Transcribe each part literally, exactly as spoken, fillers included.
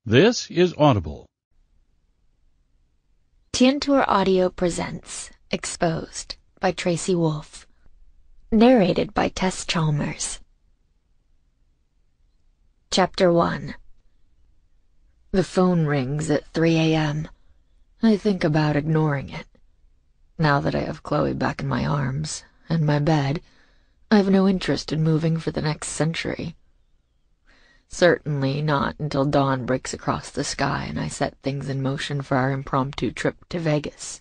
This is Audible. Tantor Audio presents Exposed by Tracy Wolff. Narrated by Tess Chalmers. Chapter one. The phone rings at three a m I think about ignoring it. Now that I have Chloe back in my arms, and my bed, I have no interest in moving for the next century. Certainly not until dawn breaks across the sky and I set things in motion for our impromptu trip to Vegas.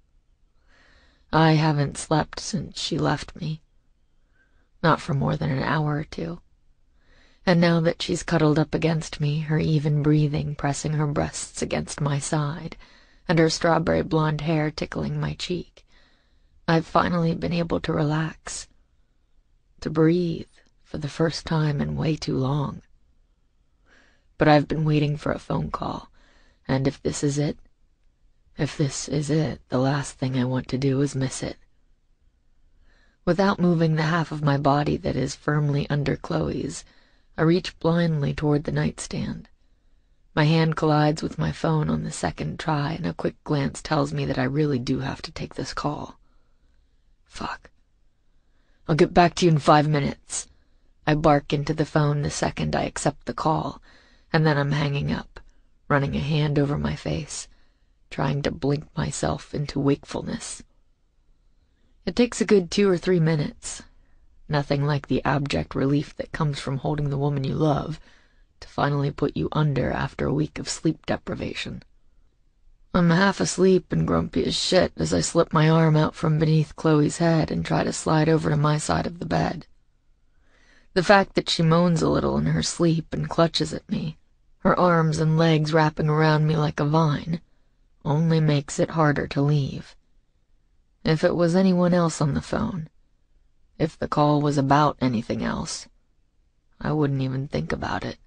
I haven't slept since she left me. Not for more than an hour or two. And now that she's cuddled up against me, her even breathing pressing her breasts against my side, and her strawberry blonde hair tickling my cheek, I've finally been able to relax. To breathe for the first time in way too long. But I've been waiting for a phone call, and if this is it, if this is it, the last thing I want to do is miss it. Without moving the half of my body that is firmly under Chloe's, I reach blindly toward the nightstand. My hand collides with my phone on the second try, and a quick glance tells me that I really do have to take this call. Fuck. I'll get back to you in five minutes. I bark into the phone the second I accept the call, and then I'm hanging up, running a hand over my face, trying to blink myself into wakefulness. It takes a good two or three minutes. Nothing like the abject relief that comes from holding the woman you love to finally put you under after a week of sleep deprivation. I'm half asleep and grumpy as shit as I slip my arm out from beneath Chloe's head and try to slide over to my side of the bed. The fact that she moans a little in her sleep and clutches at me, her arms and legs wrapping around me like a vine, only makes it harder to leave. If it was anyone else on the phone, if the call was about anything else, I wouldn't even think about it.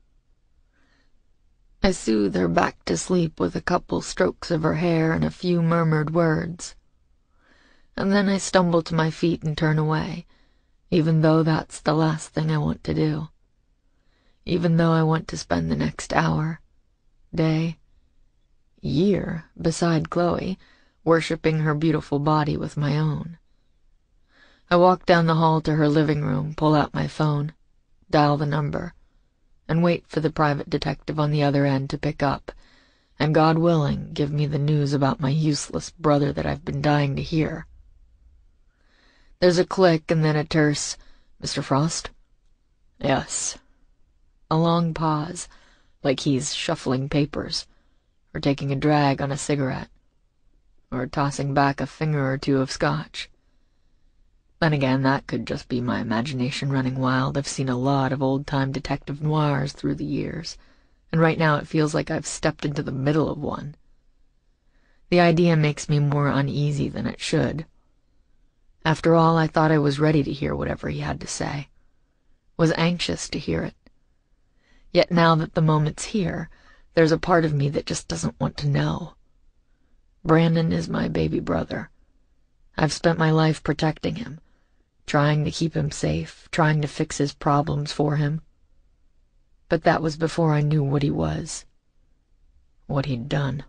I soothe her back to sleep with a couple strokes of her hair and a few murmured words. And then I stumble to my feet and turn away, even though that's the last thing I want to do. Even though I want to spend the next hour, day, year beside Chloe, worshipping her beautiful body with my own. I walk down the hall to her living room, pull out my phone, dial the number, and wait for the private detective on the other end to pick up, and God willing, give me the news about my useless brother that I've been dying to hear. There's a click and then a terse, "Mister Frost?" "Yes." A long pause, like he's shuffling papers, or taking a drag on a cigarette, or tossing back a finger or two of scotch. Then again, that could just be my imagination running wild. I've seen a lot of old-time detective noirs through the years, and right now it feels like I've stepped into the middle of one. The idea makes me more uneasy than it should. After all, I thought I was ready to hear whatever he had to say, was anxious to hear it. Yet now that the moment's here, there's a part of me that just doesn't want to know. Brandon is my baby brother. I've spent my life protecting him, trying to keep him safe, trying to fix his problems for him. But that was before I knew what he was, what he'd done.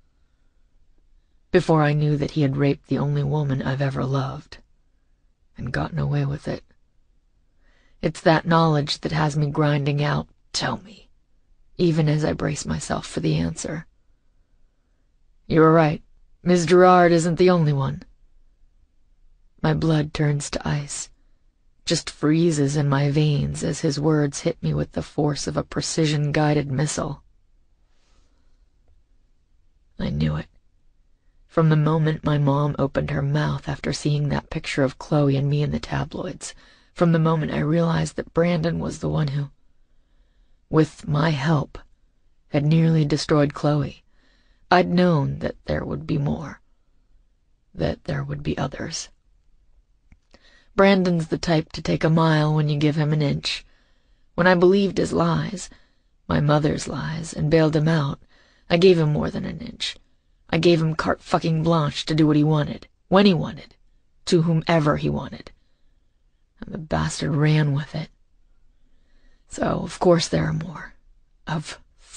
Before I knew that he had raped the only woman I've ever loved, and gotten away with it. It's that knowledge that has me grinding out, "Tell me," even as I brace myself for the answer. "You were right. Miss Gerard isn't the only one." My blood turns to ice, just freezes in my veins as his words hit me with the force of a precision-guided missile. I knew it. From the moment my mom opened her mouth after seeing that picture of Chloe and me in the tabloids, from the moment I realized that Brandon was the one who, with my help, had nearly destroyed Chloe, I'd known that there would be more, that there would be others. Brandon's the type to take a mile when you give him an inch. When I believed his lies, my mother's lies, and bailed him out, I gave him more than an inch. I gave him carte fucking blanche to do what he wanted, when he wanted, to whomever he wanted. And the bastard ran with it. So, of course there are more. Of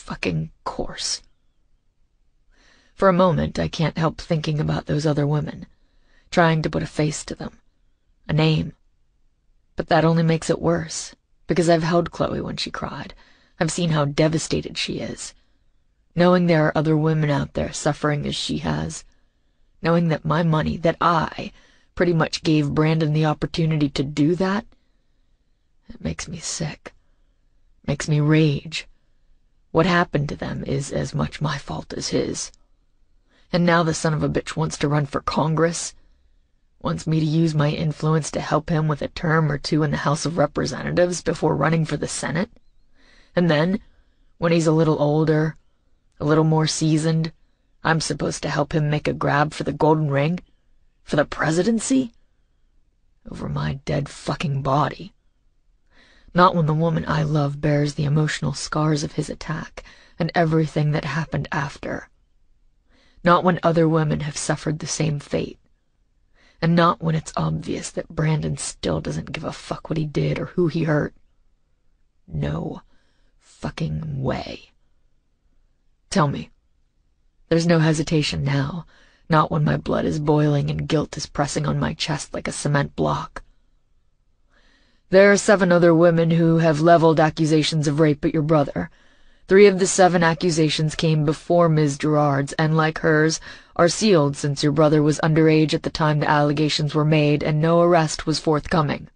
fucking course. For a moment, I can't help thinking about those other women, trying to put a face to them, a name. But that only makes it worse, because I've held Chloe when she cried. I've seen how devastated she is. Knowing there are other women out there suffering as she has. Knowing that my money, that I, pretty much gave Brandon the opportunity to do that, it makes me sick. Makes me rage. What happened to them is as much my fault as his. And now the son of a bitch wants to run for Congress, wants me to use my influence to help him with a term or two in the House of Representatives before running for the Senate. And then, when he's a little older, a little more seasoned, I'm supposed to help him make a grab for the golden ring? For the presidency? Over my dead fucking body. Not when the woman I love bears the emotional scars of his attack and everything that happened after. Not when other women have suffered the same fate. And not when it's obvious that Brandon still doesn't give a fuck what he did or who he hurt. No fucking way. Tell me. There's no hesitation now, not when my blood is boiling and guilt is pressing on my chest like a cement block. There are seven other women who have leveled accusations of rape at your brother. Three of the seven accusations came before Miz Gerard's, and like hers, are sealed since your brother was underage at the time the allegations were made and no arrest was forthcoming.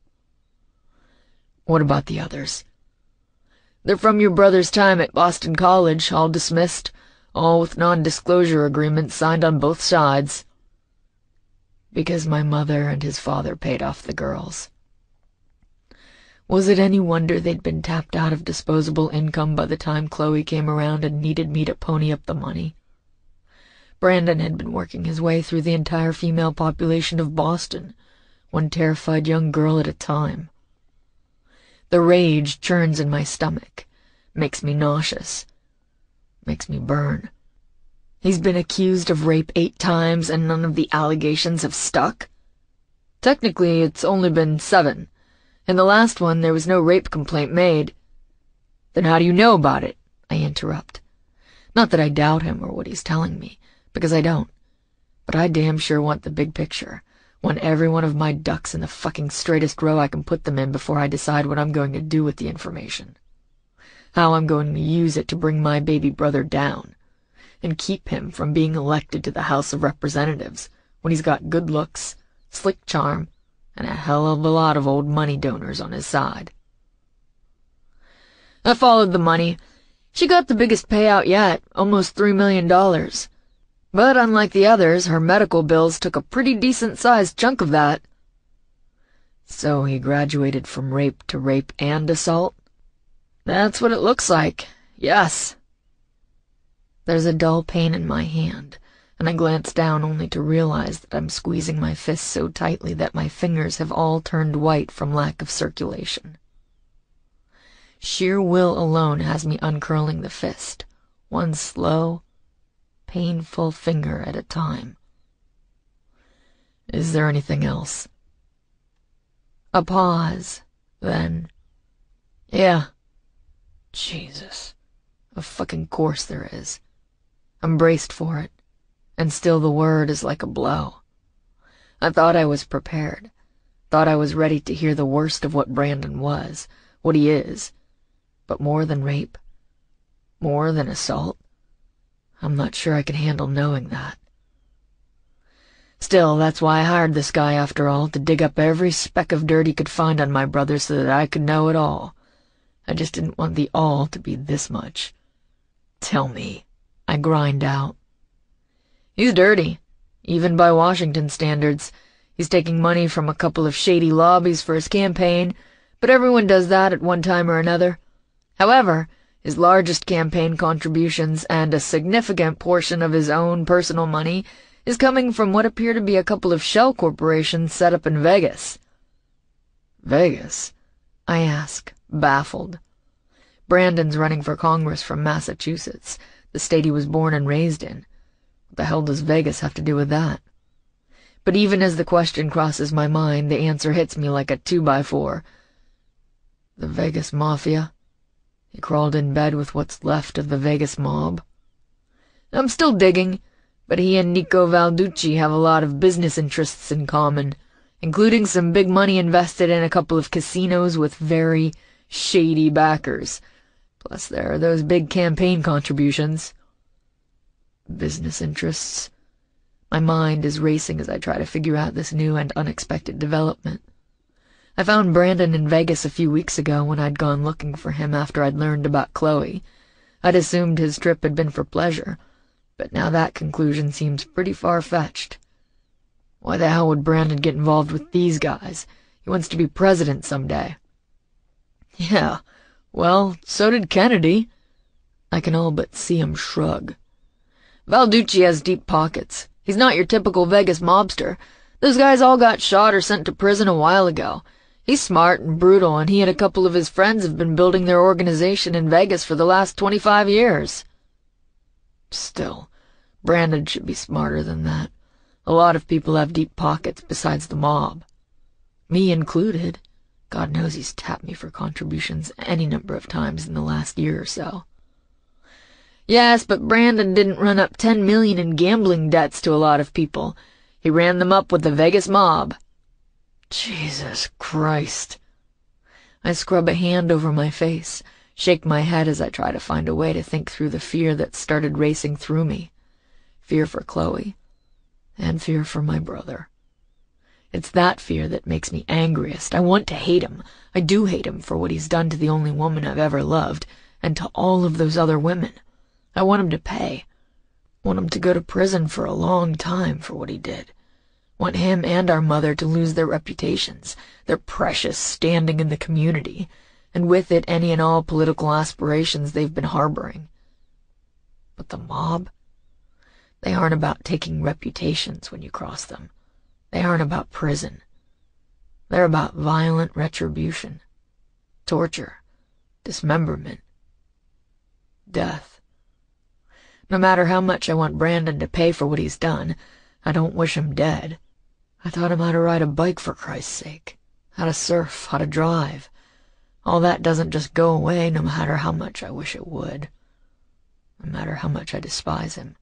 What about the others? They're from your brother's time at Boston College, all dismissed, all with non-disclosure agreements signed on both sides. Because my mother and his father paid off the girls. Was it any wonder they'd been tapped out of disposable income by the time Chloe came around and needed me to pony up the money? Brandon had been working his way through the entire female population of Boston, one terrified young girl at a time. The rage churns in my stomach, makes me nauseous, makes me burn. He's been accused of rape eight times and none of the allegations have stuck? Technically, it's only been seven. In the last one, there was no rape complaint made. Then how do you know about it? I interrupt. Not that I doubt him or what he's telling me, because I don't. But I damn sure want the big picture. Want every one of my ducks in the fucking straightest row I can put them in before I decide what I'm going to do with the information. How I'm going to use it to bring my baby brother down, and keep him from being elected to the House of Representatives when he's got good looks, slick charm, and a hell of a lot of old money donors on his side. I followed the money. She got the biggest payout yet, almost three million dollars. But unlike the others, her medical bills took a pretty decent-sized chunk of that. So he graduated from rape to rape and assault? That's what it looks like, yes. There's a dull pain in my hand, and I glance down only to realize that I'm squeezing my fist so tightly that my fingers have all turned white from lack of circulation. Sheer will alone has me uncurling the fist, one slow, painful finger at a time. Is there anything else? A pause, then, yeah. Jesus, of fucking course there is. I'm braced for it. And still the word is like a blow. I thought I was prepared. Thought I was ready to hear the worst of what Brandon was, what he is. But more than rape, more than assault, I'm not sure I can handle knowing that. Still, that's why I hired this guy after all, to dig up every speck of dirt he could find on my brother so that I could know it all. I just didn't want the all to be this much. Tell me, I grind out. He's dirty, even by Washington standards. He's taking money from a couple of shady lobbies for his campaign, but everyone does that at one time or another. However, his largest campaign contributions and a significant portion of his own personal money is coming from what appear to be a couple of shell corporations set up in Vegas. Vegas? I ask, baffled. Brandon's running for Congress from Massachusetts, the state he was born and raised in. What the hell does Vegas have to do with that? But even as the question crosses my mind, the answer hits me like a two-by-four. The Vegas Mafia? He crawled in bed with what's left of the Vegas mob. I'm still digging, but he and Nico Valducci have a lot of business interests in common, including some big money invested in a couple of casinos with very shady backers. Plus there are those big campaign contributions. Business interests. My mind is racing as I try to figure out this new and unexpected development. I found Brandon in Vegas a few weeks ago when I'd gone looking for him after I'd learned about Chloe. I'd assumed his trip had been for pleasure, but now that conclusion seems pretty far-fetched. Why the hell would Brandon get involved with these guys? He wants to be president someday. Yeah, well, so did Kennedy. I can all but see him shrug. Valducci has deep pockets. He's not your typical Vegas mobster. Those guys all got shot or sent to prison a while ago. He's smart and brutal, and he and a couple of his friends have been building their organization in Vegas for the last twenty-five years. Still, Brandon should be smarter than that. A lot of people have deep pockets besides the mob. Me included. God knows he's tapped me for contributions any number of times in the last year or so. Yes, but Brandon didn't run up ten million in gambling debts to a lot of people. He ran them up with the Vegas mob. Jesus Christ. I scrub a hand over my face, shake my head as I try to find a way to think through the fear that started racing through me. Fear for Chloe, and fear for my brother. It's that fear that makes me angriest. I want to hate him. I do hate him for what he's done to the only woman I've ever loved, and to all of those other women. I want him to pay. Want him to go to prison for a long time for what he did. Want him and our mother to lose their reputations, their precious standing in the community, and with it any and all political aspirations they've been harboring. But the mob? They aren't about taking reputations when you cross them. They aren't about prison. They're about violent retribution, torture, dismemberment, death. No matter how much I want Brandon to pay for what he's done, I don't wish him dead. I taught him how to ride a bike, for Christ's sake, how to surf, how to drive. All that doesn't just go away, no matter how much I wish it would, no matter how much I despise him.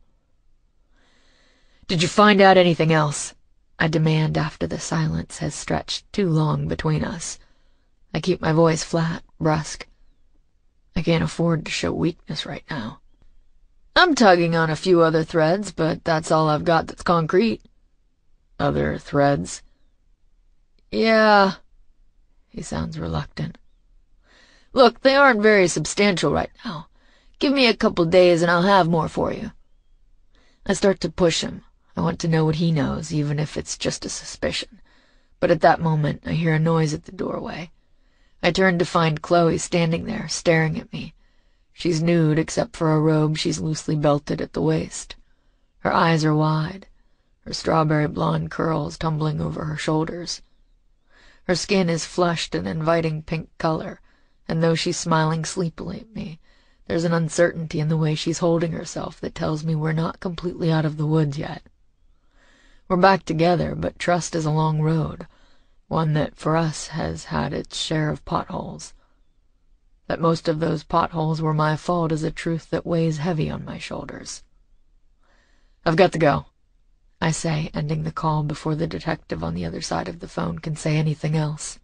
Did you find out anything else? I demand after the silence has stretched too long between us. I keep my voice flat, brusque. I can't afford to show weakness right now. I'm tugging on a few other threads, but that's all I've got that's concrete. Other threads? Yeah. He sounds reluctant. Look, they aren't very substantial right now. Give me a couple days and I'll have more for you. I start to push him. I want to know what he knows, even if it's just a suspicion. But at that moment, I hear a noise at the doorway. I turn to find Chloe standing there, staring at me. She's nude except for a robe she's loosely belted at the waist. Her eyes are wide, her strawberry blonde curls tumbling over her shoulders. Her skin is flushed an inviting pink color, and though she's smiling sleepily at me, there's an uncertainty in the way she's holding herself that tells me we're not completely out of the woods yet. We're back together, but trust is a long road, one that for us has had its share of potholes. That most of those potholes were my fault is a truth that weighs heavy on my shoulders. I've got to go, I say, ending the call before the detective on the other side of the phone can say anything else.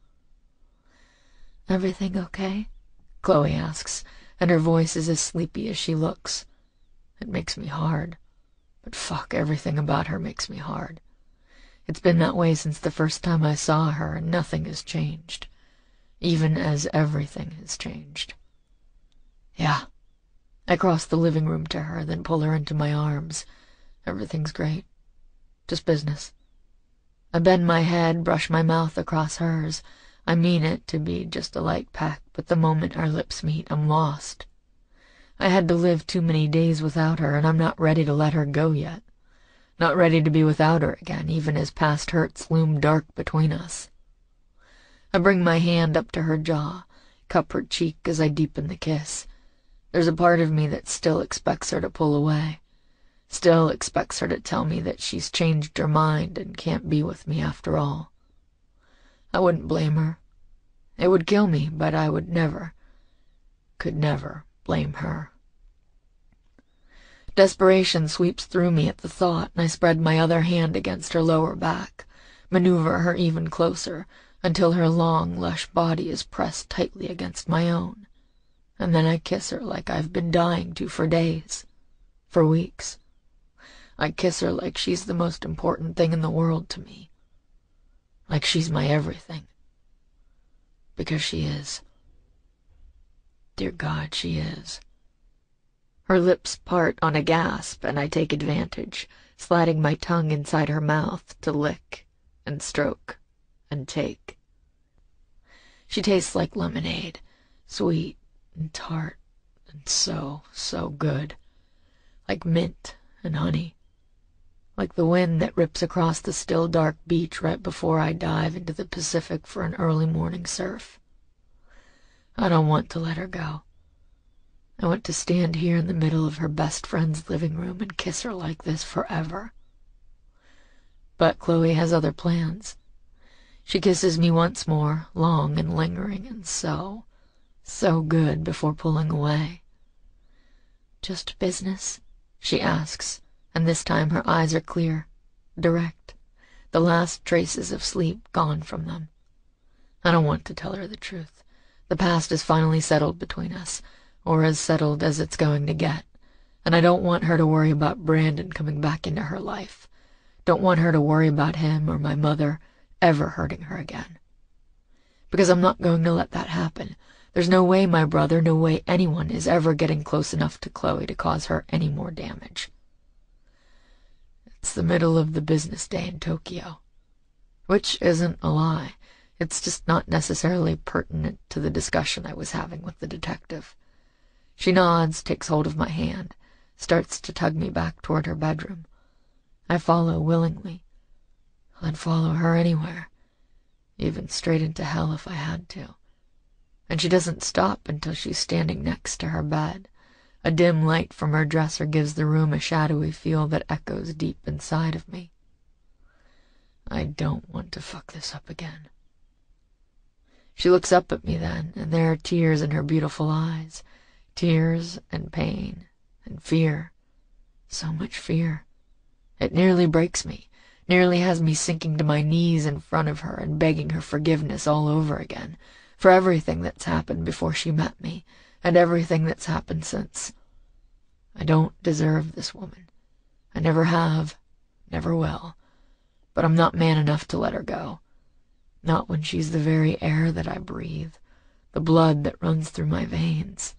Everything okay? Chloe asks, and her voice is as sleepy as she looks. It makes me hard. But fuck, everything about her makes me hard. It's been that way since the first time I saw her, and nothing has changed. Even as everything has changed. Yeah. I cross the living room to her, then pull her into my arms. Everything's great. Just business. I bend my head, brush my mouth across hers. I mean it to be just a light peck, but the moment our lips meet, I'm lost. I had to live too many days without her, and I'm not ready to let her go yet. Not ready to be without her again, even as past hurts loom dark between us. I bring my hand up to her jaw, cup her cheek as I deepen the kiss. There's a part of me that still expects her to pull away, still expects her to tell me that she's changed her mind and can't be with me after all. I wouldn't blame her. It would kill me, but I would never, could never blame her. Desperation sweeps through me at the thought, and I spread my other hand against her lower back, maneuver her even closer, until her long, lush body is pressed tightly against my own, and then I kiss her like I've been dying to for days, for weeks. I kiss her like she's the most important thing in the world to me, like she's my everything, because she is. Dear God, she is. Her lips part on a gasp, and I take advantage, sliding my tongue inside her mouth to lick and stroke and take. She tastes like lemonade, sweet and tart and so, so good, like mint and honey, like the wind that rips across the still dark beach right before I dive into the Pacific for an early morning surf. I don't want to let her go. I want to stand here in the middle of her best friend's living room and kiss her like this forever. But Chloe has other plans. She kisses me once more, long and lingering and so, so good before pulling away. "Just business?" she asks, and this time her eyes are clear, direct, the last traces of sleep gone from them. I don't want to tell her the truth. The past is finally settled between us, or as settled as it's going to get, and I don't want her to worry about Brandon coming back into her life. Don't want her to worry about him or my mother ever hurting her again. Because I'm not going to let that happen. There's no way my brother, no way anyone is ever getting close enough to Chloe to cause her any more damage. It's the middle of the business day in Tokyo. Which isn't a lie. It's just not necessarily pertinent to the discussion I was having with the detective. She nods, takes hold of my hand, starts to tug me back toward her bedroom. I follow willingly. I'd follow her anywhere, even straight into hell if I had to. And she doesn't stop until she's standing next to her bed. A dim light from her dresser gives the room a shadowy feel that echoes deep inside of me. I don't want to fuck this up again. She looks up at me then, and there are tears in her beautiful eyes. Tears and pain and fear. So much fear. It nearly breaks me, nearly has me sinking to my knees in front of her and begging her forgiveness all over again, for everything that's happened before she met me, and everything that's happened since. I don't deserve this woman. I never have, never will, but I'm not man enough to let her go. Not when she's the very air that I breathe, the blood that runs through my veins.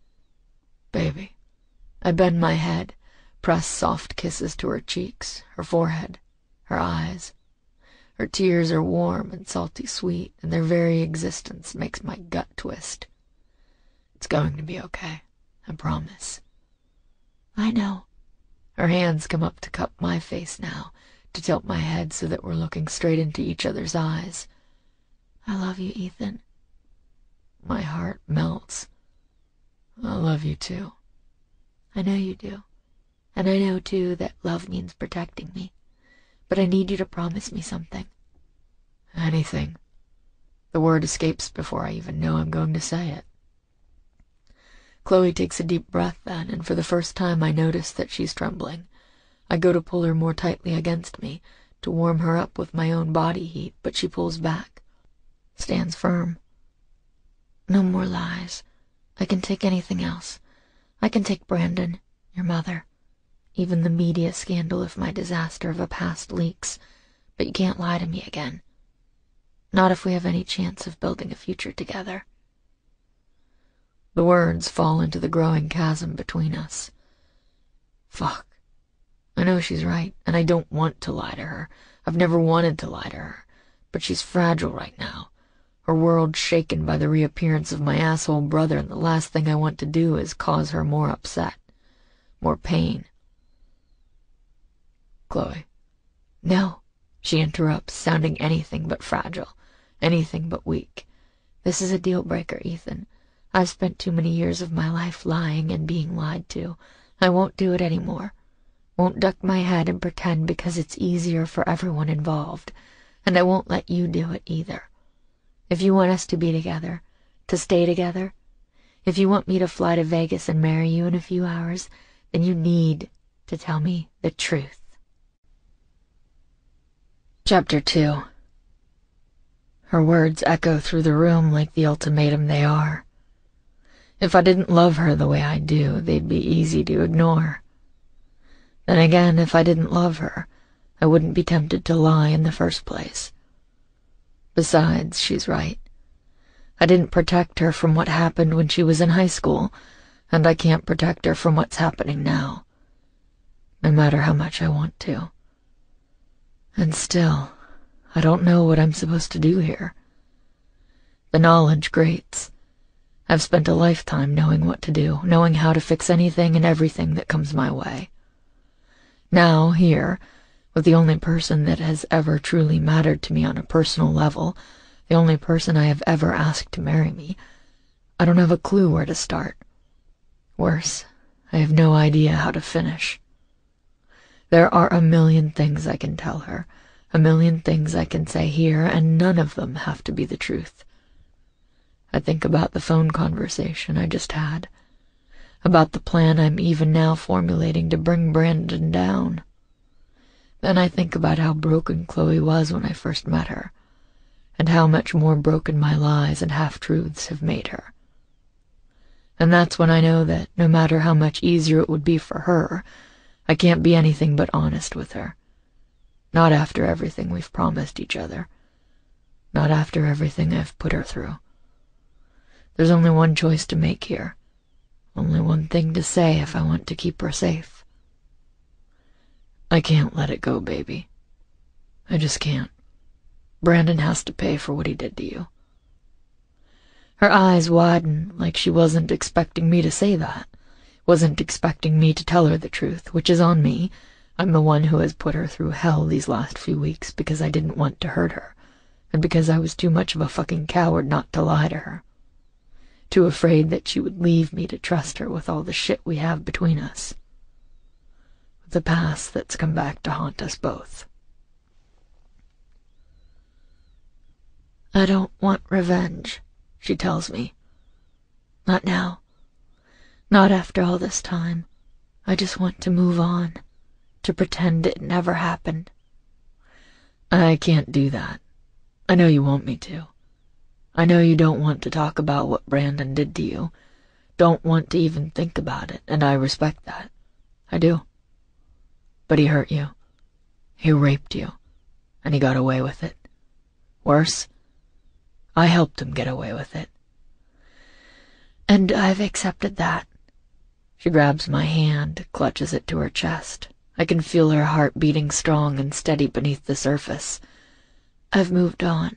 Baby, I bend my head, press soft kisses to her cheeks, her forehead, her eyes. Her tears are warm and salty sweet, and their very existence makes my gut twist. It's going to be okay, I promise. I know. Her hands come up to cup my face now, to tilt my head so that we're looking straight into each other's eyes. I love you, Ethan. My heart melts. I love you too. I know you do. And I know, too, that love means protecting me. But I need you to promise me something. Anything. The word escapes before I even know I'm going to say it. Chloe takes a deep breath then, and for the first time I notice that she's trembling. I go to pull her more tightly against me, to warm her up with my own body heat, but she pulls back, stands firm. No more lies. I can take anything else. I can take Brandon, your mother, even the media scandal if my disaster of a past leaks, but you can't lie to me again. Not if we have any chance of building a future together. The words fall into the growing chasm between us. Fuck. I know she's right, and I don't want to lie to her. I've never wanted to lie to her, but she's fragile right now. Her world shaken by the reappearance of my asshole brother, and the last thing I want to do is cause her more upset, more pain. Chloe. No, she interrupts, sounding anything but fragile, anything but weak. This is a deal-breaker, Ethan. I've spent too many years of my life lying and being lied to. I won't do it anymore. Won't duck my head and pretend because it's easier for everyone involved, and I won't let you do it either. If you want us to be together, to stay together, If you want me to fly to Vegas and marry you in a few hours, then you need to tell me the truth. Chapter two. Her words echo through the room like the ultimatum they are. If I didn't love her the way I do, they'd be easy to ignore. Then again, if I didn't love her, I wouldn't be tempted to lie in the first place. Besides, she's right. I didn't protect her from what happened when she was in high school, and I can't protect her from what's happening now, no matter how much I want to. And still, I don't know what I'm supposed to do here. The knowledge grates. I've spent a lifetime knowing what to do, knowing how to fix anything and everything that comes my way. Now, here, with the only person that has ever truly mattered to me on a personal level, the only person I have ever asked to marry me, I don't have a clue where to start. Worse, I have no idea how to finish. There are a million things I can tell her, a million things I can say here, and none of them have to be the truth. I think about the phone conversation I just had, about the plan I'm even now formulating to bring Brandon down. Then I think about how broken Chloe was when I first met her, and how much more broken my lies and half-truths have made her. And that's when I know that, no matter how much easier it would be for her, I can't be anything but honest with her. Not after everything we've promised each other. Not after everything I've put her through. There's only one choice to make here. Only one thing to say if I want to keep her safe. I can't let it go, baby. I just can't. Brandon has to pay for what he did to you. Her eyes widen like she wasn't expecting me to say that. Wasn't expecting me to tell her the truth, which is on me. I'm the one who has put her through hell these last few weeks because I didn't want to hurt her, and because I was too much of a fucking coward not to lie to her. Too afraid that she would leave me to trust her with all the shit we have between us. With a past that's come back to haunt us both. I don't want revenge, she tells me. Not now. Not after all this time. I just want to move on, to pretend it never happened. I can't do that. I know you want me to. I know you don't want to talk about what Brandon did to you, don't want to even think about it, and I respect that. I do. But he hurt you. He raped you, and he got away with it. Worse, I helped him get away with it. And I've accepted that. She grabs my hand, clutches it to her chest. I can feel her heart beating strong and steady beneath the surface. I've moved on.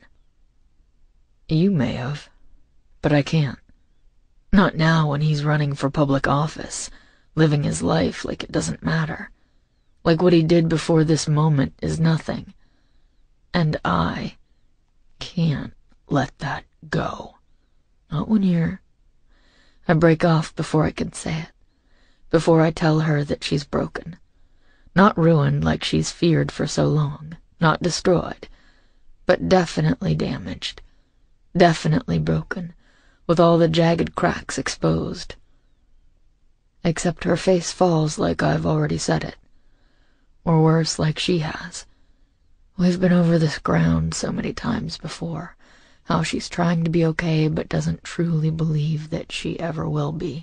You may have, but I can't. Not now when he's running for public office, living his life like it doesn't matter. Like what he did before this moment is nothing. And I can't let that go. Not when you're... I break off before I can say it, before I tell her that she's broken. Not ruined like she's feared for so long, not destroyed, but definitely damaged, definitely broken, with all the jagged cracks exposed. Except her face falls like I've already said it, or worse, like she has. We've been over this ground so many times before, how she's trying to be okay but doesn't truly believe that she ever will be.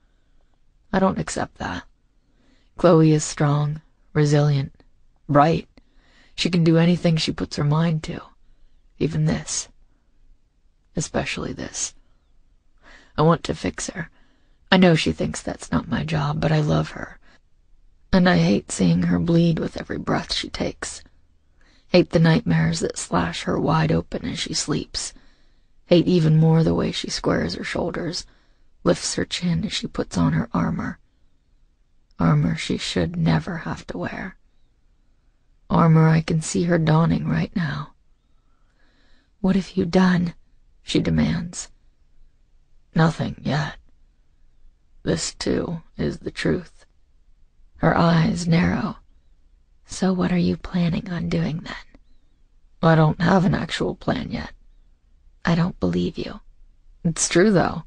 I don't accept that. Chloe is strong, resilient, bright. She can do anything she puts her mind to, even this. Especially this. I want to fix her. I know she thinks that's not my job, but I love her. And I hate seeing her bleed with every breath she takes. Hate the nightmares that slash her wide open as she sleeps. Hate even more the way she squares her shoulders, lifts her chin as she puts on her armor. Armor she should never have to wear. Armor I can see her donning right now. What have you done? She demands. Nothing yet. This, too, is the truth. Her eyes narrow. So what are you planning on doing then? I don't have an actual plan yet. I don't believe you. It's true, though.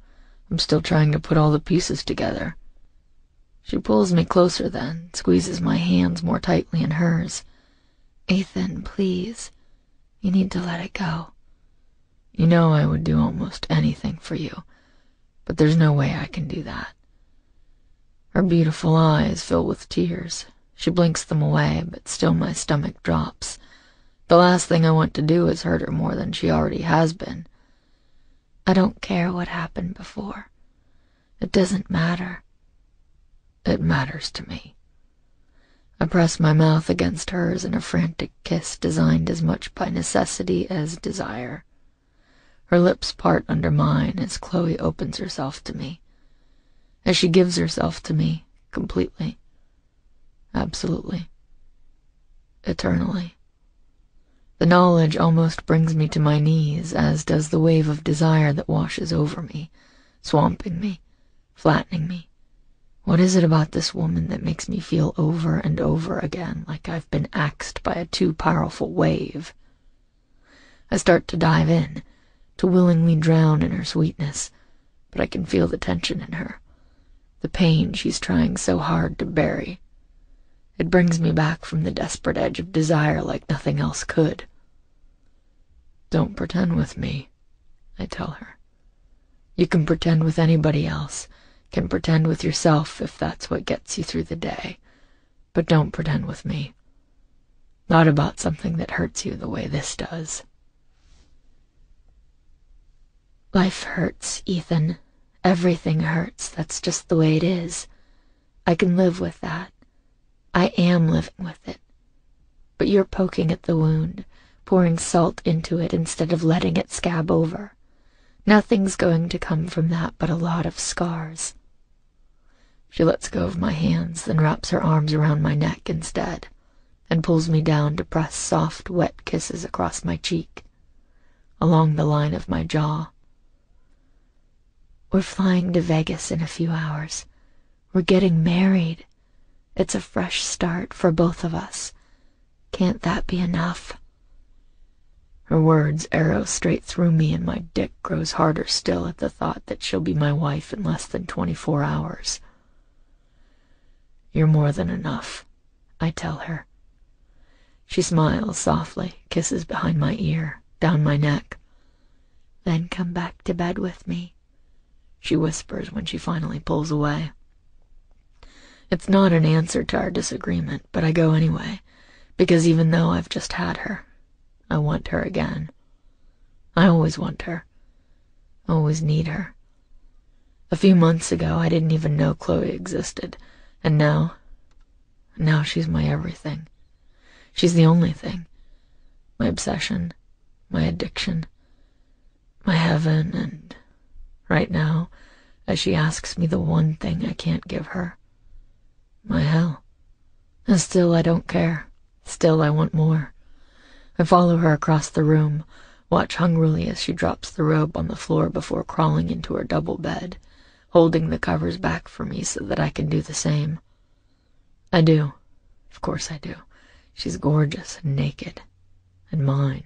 I'm still trying to put all the pieces together. She pulls me closer then, squeezes my hands more tightly in hers. Ethan, please. You need to let it go. You know I would do almost anything for you, but there's no way I can do that. Her beautiful eyes fill with tears. She blinks them away, but still my stomach drops. The last thing I want to do is hurt her more than she already has been. I don't care what happened before. It doesn't matter. It matters to me. I press my mouth against hers in a frantic kiss designed as much by necessity as desire. Her lips part under mine as Chloe opens herself to me, as she gives herself to me completely, absolutely, eternally. The knowledge almost brings me to my knees, as does the wave of desire that washes over me, swamping me, flattening me. What is it about this woman that makes me feel over and over again like I've been axed by a too powerful wave? I start to dive in, to willingly drown in her sweetness, but I can feel the tension in her, the pain she's trying so hard to bury. It brings me back from the desperate edge of desire like nothing else could. Don't pretend with me, I tell her. You can pretend with anybody else, can pretend with yourself if that's what gets you through the day, but don't pretend with me. Not about something that hurts you the way this does. Life hurts, Ethan. Everything hurts. That's just the way it is. I can live with that. I am living with it. But you're poking at the wound, pouring salt into it instead of letting it scab over. Nothing's going to come from that but a lot of scars. She lets go of my hands, then wraps her arms around my neck instead, and pulls me down to press soft, wet kisses across my cheek, along the line of my jaw. We're flying to Vegas in a few hours. We're getting married. It's a fresh start for both of us. Can't that be enough? Her words arrow straight through me, and my dick grows harder still at the thought that she'll be my wife in less than twenty-four hours. You're more than enough, I tell her. She smiles softly, kisses behind my ear, down my neck. Then come back to bed with me, she whispers when she finally pulls away. It's not an answer to our disagreement, but I go anyway, because even though I've just had her, I want her again. I always want her. Always need her. A few months ago, I didn't even know Chloe existed, and now, now she's my everything. She's the only thing. My obsession, my addiction, my heaven, and right now, as she asks me the one thing I can't give her, my hell. And still I don't care. Still I want more. I follow her across the room, watch hungrily as she drops the robe on the floor before crawling into her double bed, holding the covers back for me so that I can do the same. I do. Of course I do. She's gorgeous and naked. And mine.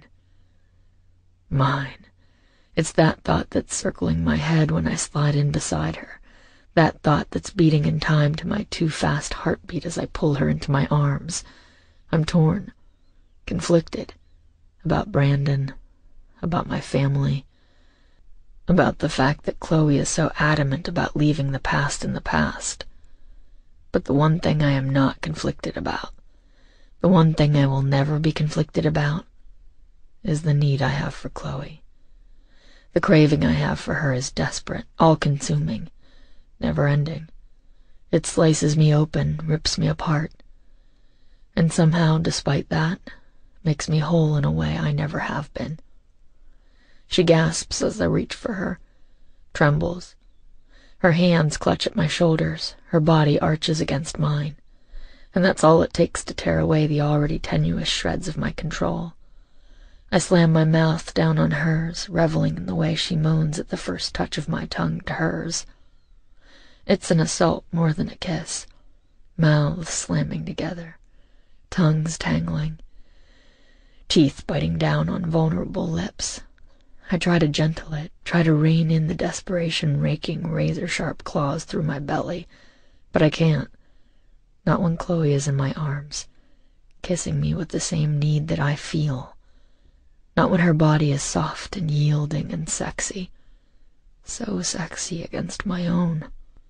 Mine. It's that thought that's circling my head when I slide in beside her. That thought that's beating in time to my too fast heartbeat as I pull her into my arms. I'm torn. Conflicted. About Brandon. About my family. About the fact that Chloe is so adamant about leaving the past in the past. But the one thing I am not conflicted about, the one thing I will never be conflicted about, is the need I have for Chloe. The craving I have for her is desperate, all-consuming, never-ending. It slices me open, rips me apart, and somehow, despite that, makes me whole in a way I never have been. She gasps as I reach for her, trembles. Her hands clutch at my shoulders, her body arches against mine, and that's all it takes to tear away the already tenuous shreds of my control. I slam my mouth down on hers, reveling in the way she moans at the first touch of my tongue to hers. It's an assault more than a kiss, mouths slamming together, tongues tangling, teeth biting down on vulnerable lips. I try to gentle it, try to rein in the desperation raking razor-sharp claws through my belly, but I can't. Not when Chloe is in my arms, kissing me with the same need that I feel. Not when her body is soft and yielding and sexy. So sexy against my own.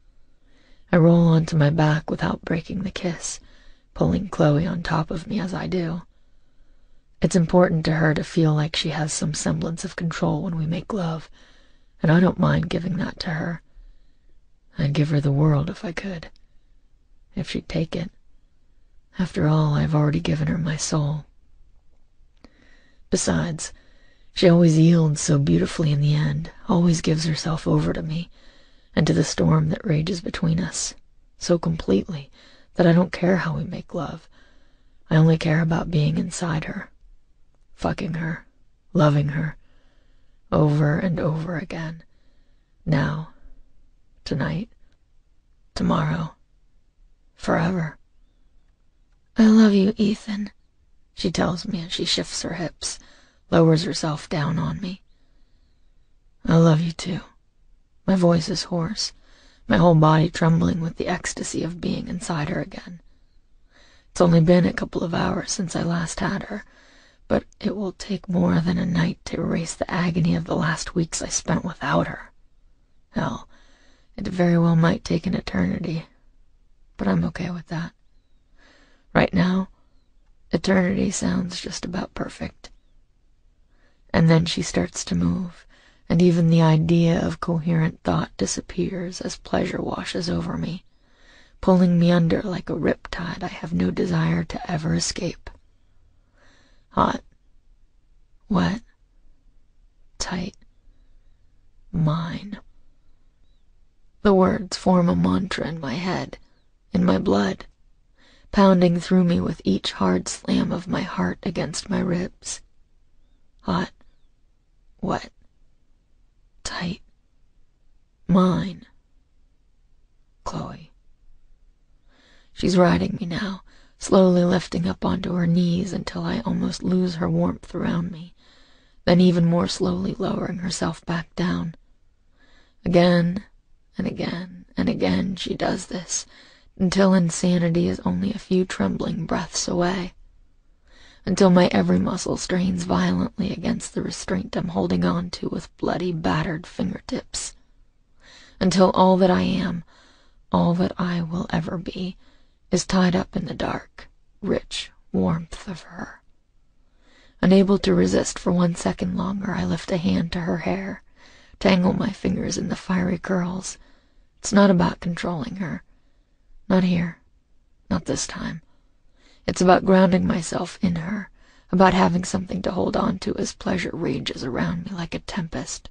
I roll onto my back without breaking the kiss, pulling Chloe on top of me as I do. It's important to her to feel like she has some semblance of control when we make love, and I don't mind giving that to her. I'd give her the world if I could, if she'd take it. After all, I've already given her my soul. Besides, she always yields so beautifully in the end, always gives herself over to me, and to the storm that rages between us, so completely that I don't care how we make love. I only care about being inside her, fucking her, loving her, over and over again. Now, tonight, tomorrow, forever. I love you, Ethan, she tells me as she shifts her hips, lowers herself down on me. I love you too. My voice is hoarse, my whole body trembling with the ecstasy of being inside her again. It's only been a couple of hours since I last had her, but it will take more than a night to erase the agony of the last weeks I spent without her. Hell, it very well might take an eternity, but I'm okay with that. Right now, eternity sounds just about perfect. And then she starts to move, and even the idea of coherent thought disappears as pleasure washes over me, pulling me under like a riptide I have no desire to ever escape. Hot, wet, tight, mine. The words form a mantra in my head, in my blood, pounding through me with each hard slam of my heart against my ribs. Hot, wet, tight, mine. Chloe. She's riding me now, slowly lifting up onto her knees until I almost lose her warmth around me, then even more slowly lowering herself back down. Again and again and again she does this, until insanity is only a few trembling breaths away, until my every muscle strains violently against the restraint I'm holding on to with bloody, battered fingertips, until all that I am, all that I will ever be, is tied up in the dark, rich warmth of her. Unable to resist for one second longer, I lift a hand to her hair, tangle my fingers in the fiery curls. It's not about controlling her. Not here. Not this time. It's about grounding myself in her, about having something to hold on to as pleasure rages around me like a tempest.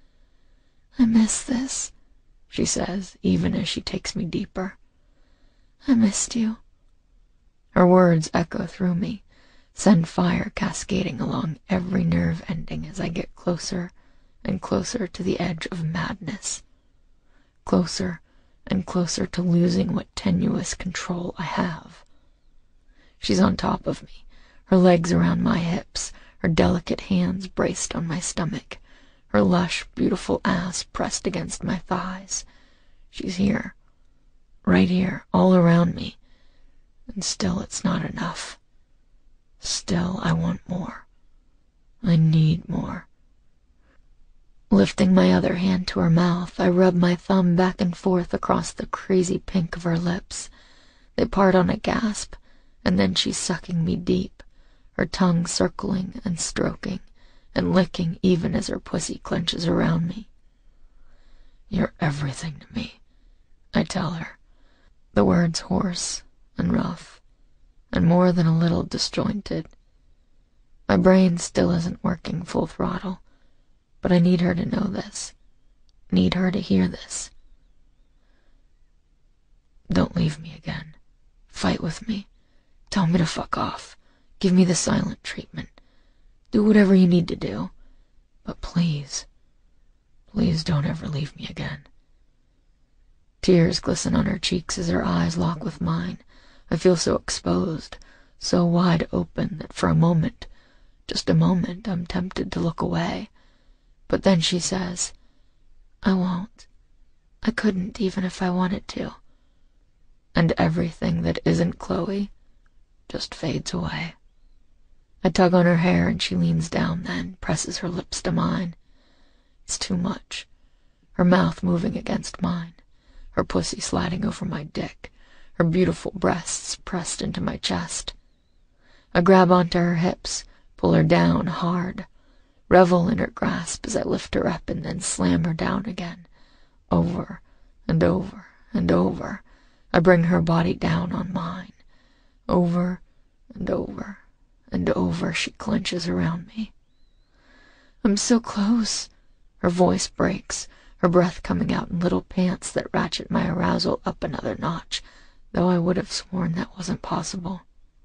I miss this, she says, even as she takes me deeper. I missed you. Her words echo through me, send fire cascading along every nerve ending as I get closer and closer to the edge of madness, closer and closer to losing what tenuous control I have. She's on top of me, her legs around my hips, her delicate hands braced on my stomach, her lush, beautiful ass pressed against my thighs. She's here, right here, all around me, and still it's not enough. Still I want more. I need more. Lifting my other hand to her mouth, I rub my thumb back and forth across the crazy pink of her lips. They part on a gasp, and then she's sucking me deep, her tongue circling and stroking, and licking even as her pussy clenches around me. You're everything to me, I tell her, the words hoarse and rough, and more than a little disjointed. My brain still isn't working full throttle, but I need her to know this, need her to hear this. Don't leave me again. Fight with me. Tell me to fuck off. Give me the silent treatment. Do whatever you need to do. But please, please don't ever leave me again. Tears glisten on her cheeks as her eyes lock with mine. I feel so exposed, so wide open that for a moment, just a moment, I'm tempted to look away. But then she says, "I won't. I couldn't even if I wanted to." And everything that isn't Chloe just fades away. I tug on her hair and she leans down then, presses her lips to mine. It's too much. Her mouth moving against mine, her pussy sliding over my dick, her beautiful breasts pressed into my chest. I grab onto her hips, pull her down hard, revel in her grasp as I lift her up and then slam her down again, over and over and over. I bring her body down on mine, over and over and over. She clenches around me. "I'm so close." Her voice breaks, her breath coming out in little pants that ratchet my arousal up another notch, though I would have sworn that wasn't possible.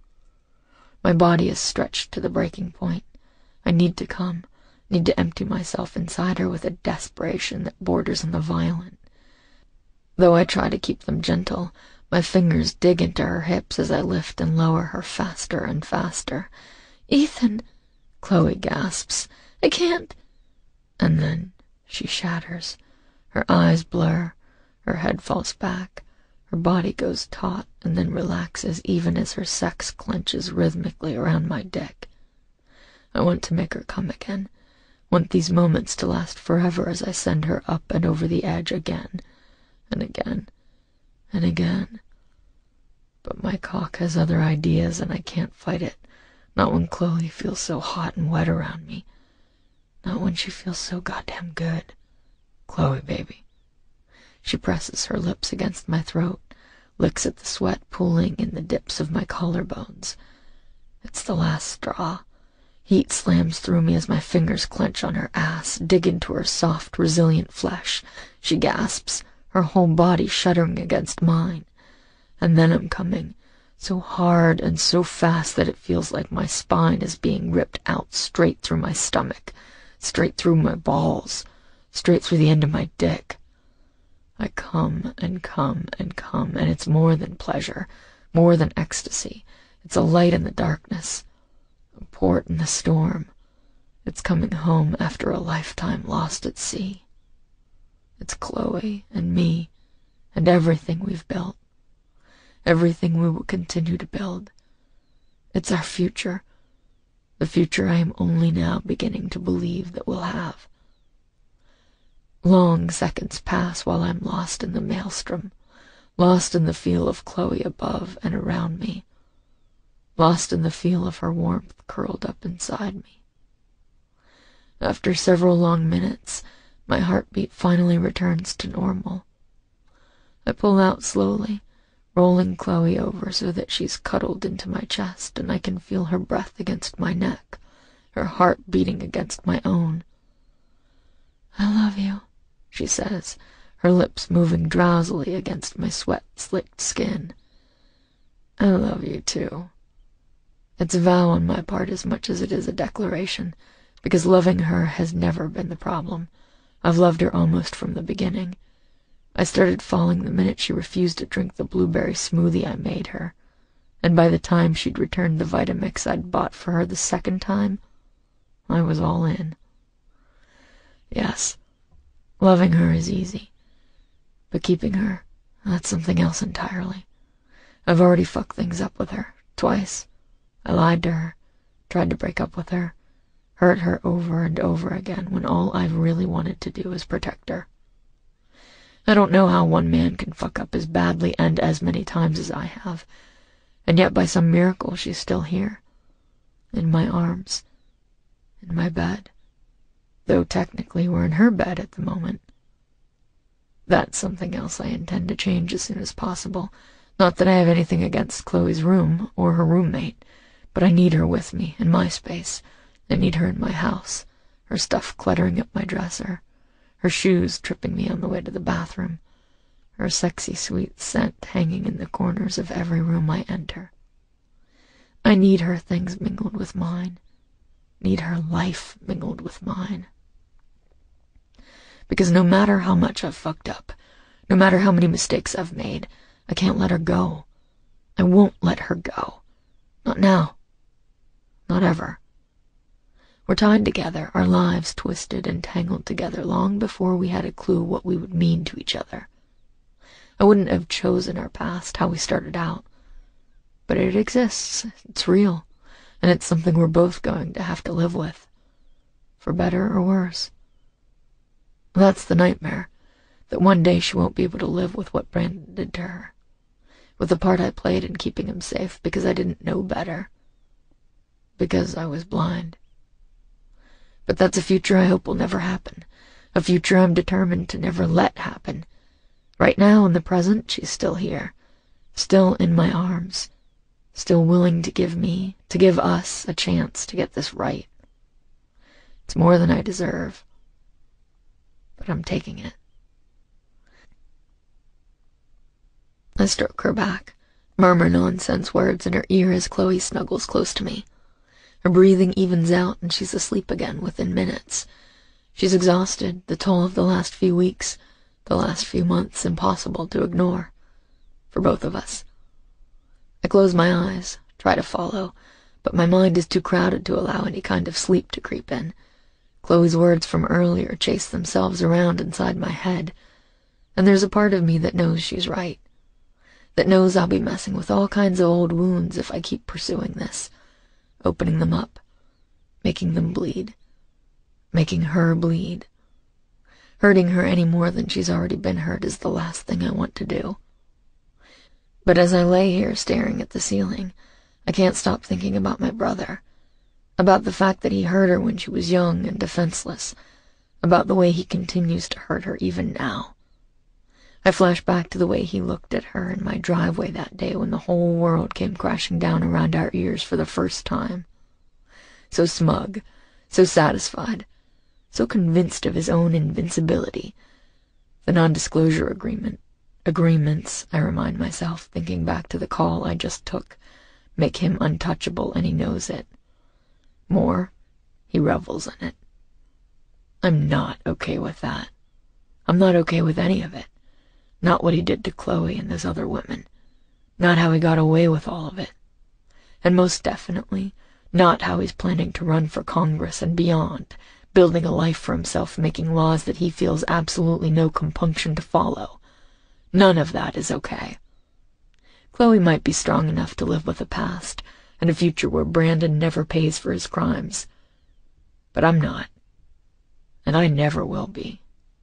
My body is stretched to the breaking point. I need to come, need to empty myself inside her with a desperation that borders on the violent. Though I try to keep them gentle, my fingers dig into her hips as I lift and lower her faster and faster. "Ethan," Chloe gasps, "I can't." And then she shatters. Her eyes blur, her head falls back, her body goes taut and then relaxes even as her sex clenches rhythmically around my dick. I want to make her come again, want these moments to last forever as I send her up and over the edge again, and again, and again. But my cock has other ideas and I can't fight it, not when Chloe feels so hot and wet around me, not when she feels so goddamn good. "Chloe, baby." She presses her lips against my throat, licks at the sweat pooling in the dips of my collarbones. It's the last straw. Heat slams through me as my fingers clench on her ass, dig into her soft, resilient flesh. She gasps, her whole body shuddering against mine. And then I'm coming, so hard and so fast that it feels like my spine is being ripped out straight through my stomach, straight through my balls, straight through the end of my dick. I come and come and come, and it's more than pleasure, more than ecstasy. It's a light in the darkness, a port in the storm. It's coming home after a lifetime lost at sea. It's Chloe and me and everything we've built, everything we will continue to build. It's our future, the future I am only now beginning to believe that we'll have. Long seconds pass while I'm lost in the maelstrom, lost in the feel of Chloe above and around me, lost in the feel of her warmth curled up inside me. After several long minutes, my heartbeat finally returns to normal. I pull out slowly, rolling Chloe over so that she's cuddled into my chest and I can feel her breath against my neck, her heart beating against my own. "I love you," she says, her lips moving drowsily against my sweat-slicked skin. "I love you, too." It's a vow on my part as much as it is a declaration, because loving her has never been the problem. I've loved her almost from the beginning. I started falling the minute she refused to drink the blueberry smoothie I made her, and by the time she'd returned the Vitamix I'd bought for her the second time, I was all in. Yes, loving her is easy, but keeping her, that's something else entirely. I've already fucked things up with her, twice. I lied to her, tried to break up with her, hurt her over and over again when all I've really wanted to do is protect her. I don't know how one man can fuck up as badly and as many times as I have, and yet by some miracle she's still here, in my arms, in my bed, though technically we're in her bed at the moment. That's something else I intend to change as soon as possible. Not that I have anything against Chloe's room or her roommate, but I need her with me, in my space. I need her in my house, her stuff cluttering up my dresser, her shoes tripping me on the way to the bathroom, her sexy sweet scent hanging in the corners of every room I enter. I need her things mingled with mine, need her life mingled with mine. Because no matter how much I've fucked up, no matter how many mistakes I've made, I can't let her go. I won't let her go. Not now. Not ever. We're tied together, our lives twisted and tangled together long before we had a clue what we would mean to each other. I wouldn't have chosen our past, how we started out. But it exists, it's real, and it's something we're both going to have to live with, for better or worse. That's the nightmare, that one day she won't be able to live with what Brandon did to her, with the part I played in keeping him safe because I didn't know better, because I was blind. But that's a future I hope will never happen, a future I'm determined to never let happen. Right now, in the present, she's still here, still in my arms, still willing to give me, to give us, a chance to get this right. It's more than I deserve, but I'm taking it. I stroke her back, murmur nonsense words in her ear as Chloe snuggles close to me. Her breathing evens out and she's asleep again within minutes. She's exhausted, the toll of the last few weeks, the last few months impossible to ignore, for both of us. I close my eyes, try to follow, but my mind is too crowded to allow any kind of sleep to creep in. Chloe's words from earlier chase themselves around inside my head, and there's a part of me that knows she's right, that knows I'll be messing with all kinds of old wounds if I keep pursuing this, opening them up, making them bleed, making her bleed. Hurting her any more than she's already been hurt is the last thing I want to do. But as I lay here staring at the ceiling, I can't stop thinking about my brother, about the fact that he hurt her when she was young and defenseless, about the way he continues to hurt her even now. I flash back to the way he looked at her in my driveway that day when the whole world came crashing down around our ears for the first time. So smug, so satisfied, so convinced of his own invincibility. The non-disclosure agreement, agreements, I remind myself, thinking back to the call I just took, make him untouchable, and he knows it. More, he revels in it. I'm not okay with that. I'm not okay with any of it. Not what he did to Chloe and those other women. Not how he got away with all of it. And most definitely, not how he's planning to run for Congress and beyond, building a life for himself, making laws that he feels absolutely no compunction to follow. None of that is okay. Chloe might be strong enough to live with a past, and a future where Brandon never pays for his crimes. But I'm not. And I never will be.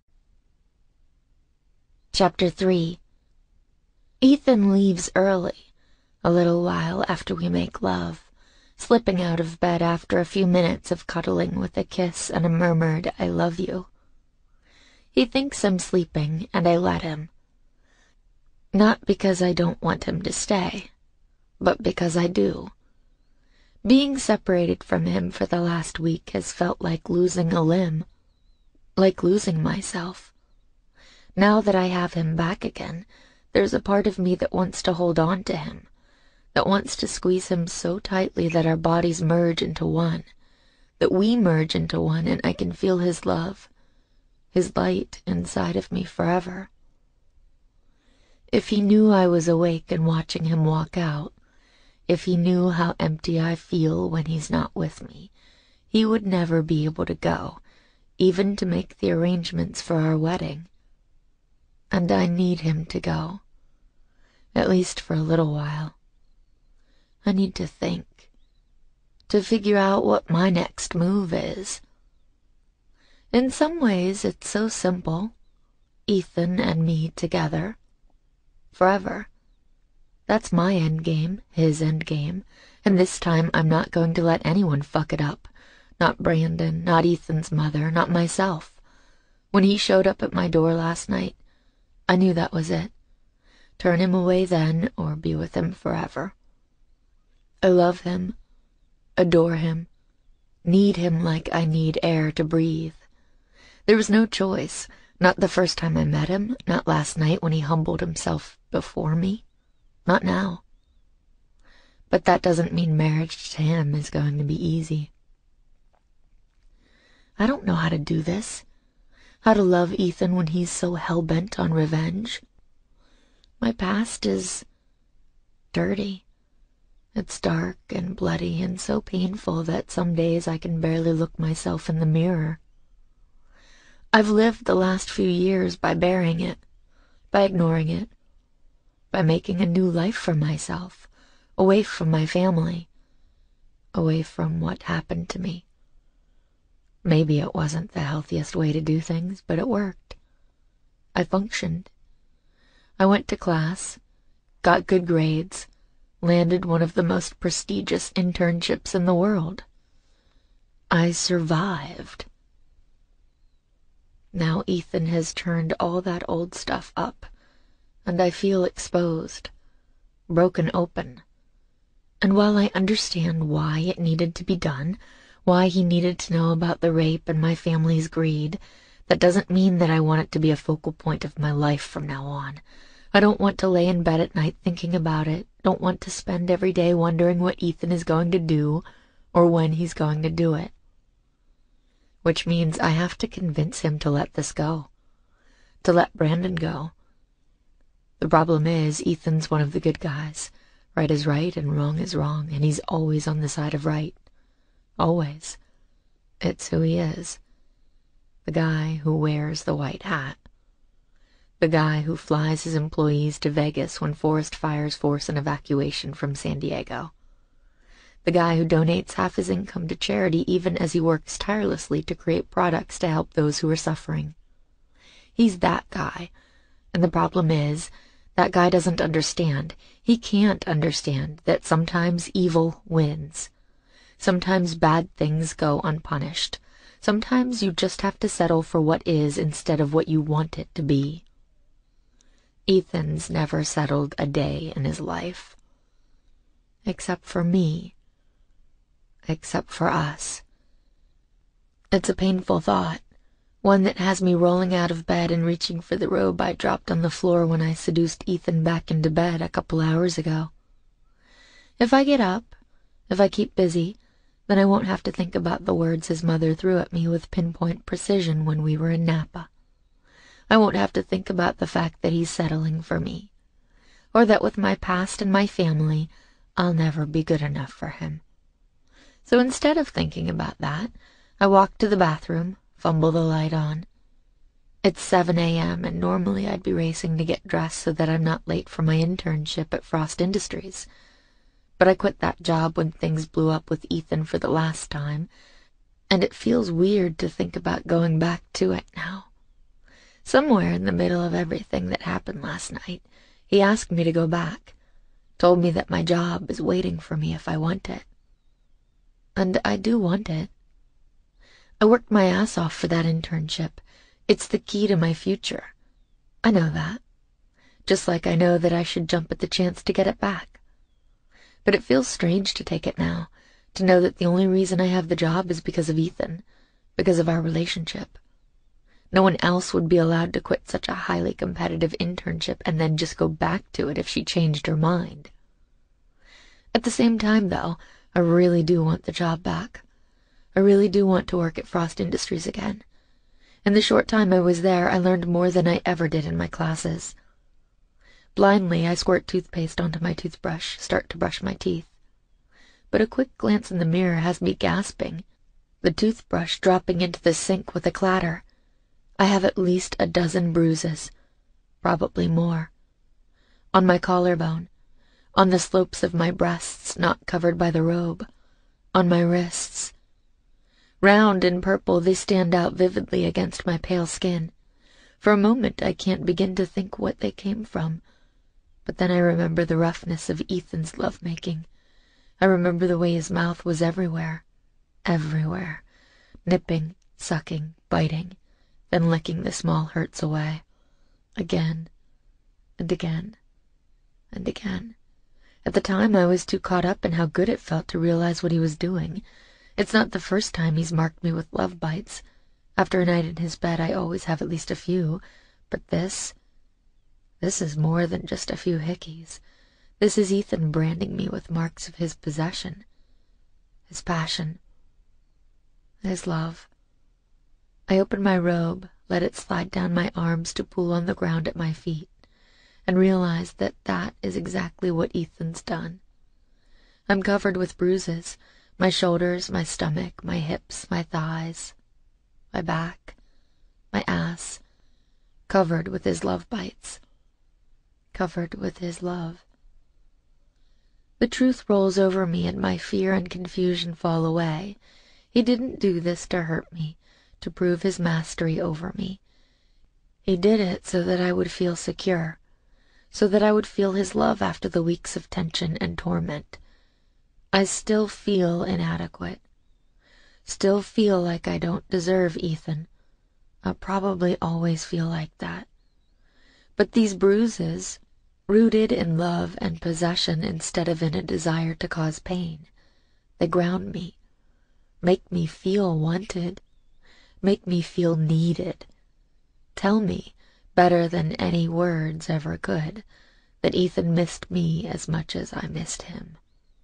Chapter three. Ethan leaves early, a little while after we make love, slipping out of bed after a few minutes of cuddling with a kiss and a murmured "I love you." He thinks I'm sleeping, and I let him. Not because I don't want him to stay, but because I do. Being separated from him for the last week has felt like losing a limb, like losing myself. Now that I have him back again, there's a part of me that wants to hold on to him, that wants to squeeze him so tightly that our bodies merge into one, that we merge into one and I can feel his love, his light inside of me forever. If he knew I was awake and watching him walk out, if he knew how empty I feel when he's not with me, he would never be able to go, even to make the arrangements for our wedding. And I need him to go, at least for a little while. I need to think, to figure out what my next move is. In some ways, it's so simple, Ethan and me together, forever. That's my endgame, his endgame, and this time I'm not going to let anyone fuck it up. Not Brandon, not Ethan's mother, not myself. When he showed up at my door last night, I knew that was it. Turn him away then, or be with him forever. I love him, adore him, need him like I need air to breathe. There was no choice, not the first time I met him, not last night when he humbled himself before me, not now. But that doesn't mean marriage to him is going to be easy. I don't know how to do this. How to love Ethan when he's so hell-bent on revenge. My past is dirty, It's dark and bloody and so painful that some days I can barely look myself in the mirror. I've lived the last few years by burying it, by ignoring it, by making a new life for myself, away from my family, away from what happened to me. Maybe it wasn't the healthiest way to do things, but it worked. I functioned. I went to class, got good grades, landed one of the most prestigious internships in the world. I survived. Now Ethan has turned all that old stuff up, and I feel exposed, broken open. And while I understand why it needed to be done, why he needed to know about the rape and my family's greed, that doesn't mean that I want it to be a focal point of my life from now on. I don't want to lay in bed at night thinking about it, don't want to spend every day wondering what Ethan is going to do, or when he's going to do it. Which means I have to convince him to let this go, to let Brandon go. The problem is, Ethan's one of the good guys. Right is right and wrong is wrong, and he's always on the side of right. Always. It's who he is. The guy who wears the white hat. The guy who flies his employees to Vegas when forest fires force an evacuation from San Diego. The guy who donates half his income to charity even as he works tirelessly to create products to help those who are suffering. He's that guy, and the problem is, that guy doesn't understand. He can't understand that sometimes evil wins. Sometimes bad things go unpunished. Sometimes you just have to settle for what is instead of what you want it to be. Ethan's never settled a day in his life. Except for me. Except for us. It's a painful thought, one that has me rolling out of bed and reaching for the robe I dropped on the floor when I seduced Ethan back into bed a couple hours ago. If I get up, if I keep busy, then I won't have to think about the words his mother threw at me with pinpoint precision when we were in Napa. I won't have to think about the fact that he's settling for me, or that with my past and my family, I'll never be good enough for him. So instead of thinking about that, I walk to the bathroom, fumble the light on. It's seven a m and normally I'd be racing to get dressed so that I'm not late for my internship at Frost Industries. But I quit that job when things blew up with Ethan for the last time, and it feels weird to think about going back to it now. Somewhere in the middle of everything that happened last night, he asked me to go back, told me that my job is waiting for me if I want it. And I do want it. I worked my ass off for that internship. It's the key to my future. I know that. Just like I know that I should jump at the chance to get it back. But it feels strange to take it now, to know that the only reason I have the job is because of Ethan, because of our relationship. No one else would be allowed to quit such a highly competitive internship and then just go back to it if she changed her mind. At the same time, though, I really do want the job back. I really do want to work at Frost Industries again. In the short time I was there, I learned more than I ever did in my classes. Blindly, I squirt toothpaste onto my toothbrush, start to brush my teeth. But a quick glance in the mirror has me gasping, the toothbrush dropping into the sink with a clatter. I have at least a dozen bruises, probably more. On my collarbone, on the slopes of my breasts not covered by the robe, on my wrists. Round and purple, they stand out vividly against my pale skin. For a moment I can't begin to think what they came from, but then I remember the roughness of Ethan's lovemaking. I remember the way his mouth was everywhere, everywhere, nipping, sucking, biting, then licking the small hurts away, again, and again, and again. At the time, I was too caught up in how good it felt to realize what he was doing. It's not the first time he's marked me with love bites. After a night in his bed, I always have at least a few. But this... this is more than just a few hickeys. This is Ethan branding me with marks of his possession, his passion, his love. I open my robe, let it slide down my arms to pool on the ground at my feet, and realize that that is exactly what Ethan's done. I'm covered with bruises. My shoulders, my stomach, my hips, my thighs, my back, my ass, covered with his love bites. Covered with his love. The truth rolls over me and my fear and confusion fall away. He didn't do this to hurt me, to prove his mastery over me. He did it so that I would feel secure, so that I would feel his love after the weeks of tension and torment. I still feel inadequate, still feel like I don't deserve Ethan. I'll probably always feel like that. But these bruises, rooted in love and possession instead of in a desire to cause pain, they ground me, make me feel wanted, make me feel needed. Tell me, better than any words ever could, that Ethan missed me as much as I missed him.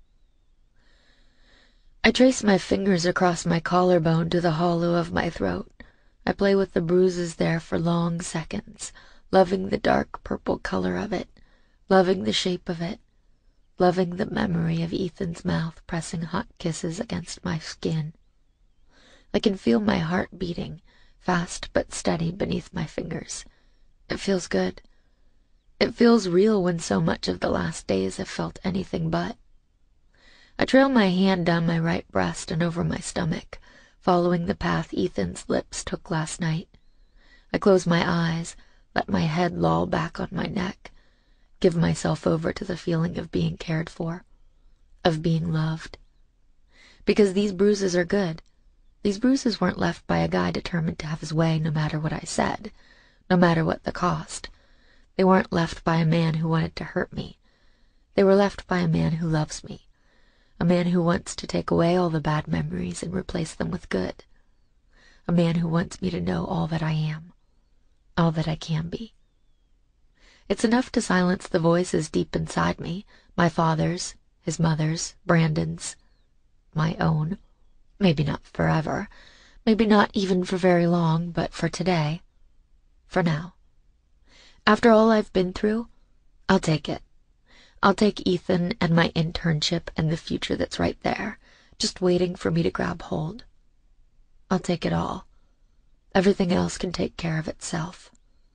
I trace my fingers across my collarbone to the hollow of my throat. I play with the bruises there for long seconds, loving the dark purple color of it, loving the shape of it, loving the memory of Ethan's mouth pressing hot kisses against my skin. I can feel my heart beating, fast but steady beneath my fingers. It feels good. It feels real when so much of the last days have felt anything but. I trail my hand down my right breast and over my stomach, following the path Ethan's lips took last night. I close my eyes, let my head loll back on my neck, give myself over to the feeling of being cared for, of being loved. Because these bruises are good. These bruises weren't left by a guy determined to have his way no matter what I said, no matter what the cost. They weren't left by a man who wanted to hurt me. They were left by a man who loves me. A man who wants to take away all the bad memories and replace them with good. A man who wants me to know all that I am, all that I can be. It's enough to silence the voices deep inside me, my father's, his mother's, Brandon's, my own. Maybe not forever, maybe not even for very long, but for today, for now. After all I've been through, I'll take it. I'll take Ethan and my internship and the future that's right there, just waiting for me to grab hold. I'll take it all. Everything else can take care of itself.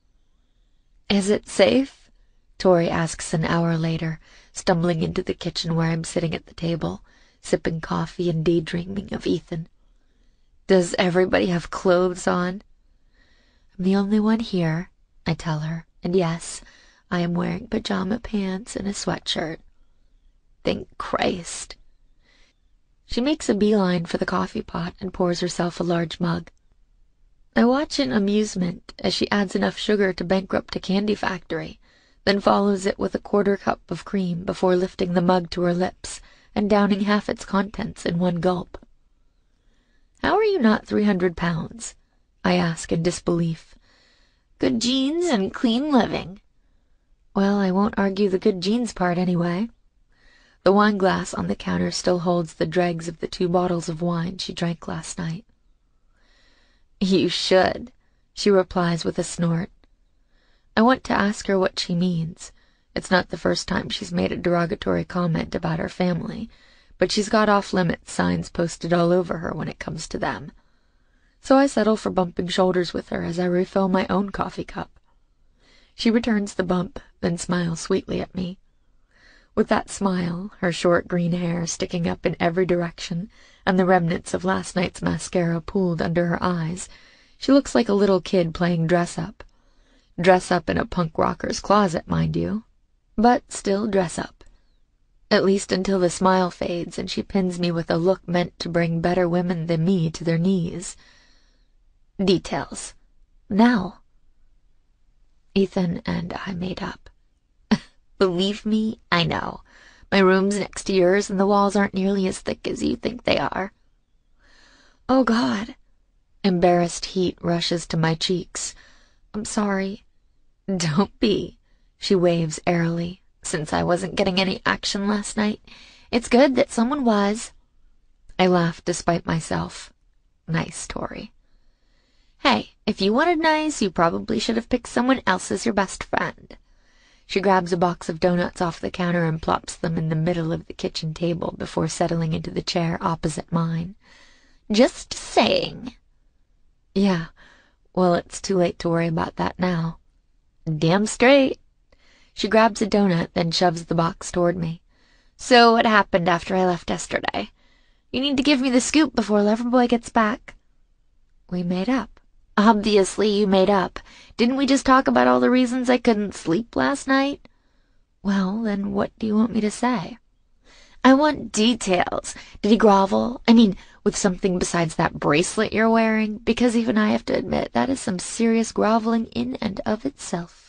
Is it safe? Tori asks an hour later, stumbling into the kitchen where I'm sitting at the table, sipping coffee and daydreaming of Ethan. Does everybody have clothes on? I'm the only one here, I tell her, and yes, I am wearing pajama pants and a sweatshirt. Thank Christ. She makes a beeline for the coffee pot and pours herself a large mug. I watch in amusement as she adds enough sugar to bankrupt a candy factory, then follows it with a quarter cup of cream before lifting the mug to her lips and downing half its contents in one gulp. How are you not three hundred pounds? I ask in disbelief. Good genes and clean living. Well, I won't argue the good genes part anyway. The wine glass on the counter still holds the dregs of the two bottles of wine she drank last night. You should, she replies with a snort. I want to ask her what she means. It's not the first time she's made a derogatory comment about our family, but she's got off-limits signs posted all over her when it comes to them. So I settle for bumping shoulders with her as I refill my own coffee cup. She returns the bump, then smiles sweetly at me. With that smile, her short green hair sticking up in every direction, and the remnants of last night's mascara pooled under her eyes, she looks like a little kid playing dress-up. Dress-up in a punk rocker's closet, mind you. But still dress-up. At least until the smile fades and she pins me with a look meant to bring better women than me to their knees. Details. Now. Ethan and I made up. Believe me, I know. My room's next to yours and the walls aren't nearly as thick as you think they are. Oh, God. Embarrassed heat rushes to my cheeks. I'm sorry. Don't be, she waves airily. Since I wasn't getting any action last night, it's good that someone was. I laugh despite myself. Nice, Tori. Hey, if you wanted nice, you probably should have picked someone else as your best friend. She grabs a box of donuts off the counter and plops them in the middle of the kitchen table before settling into the chair opposite mine. Just saying. Yeah, well, it's too late to worry about that now. Damn straight. She grabs a donut, then shoves the box toward me. So what happened after I left yesterday? You need to give me the scoop before Loverboy gets back. We made up. Obviously you made up. Didn't we just talk about all the reasons I couldn't sleep last night? Well, then what do you want me to say? I want details. Did he grovel? I mean, with something besides that bracelet you're wearing? Because even I have to admit, that is some serious groveling in and of itself.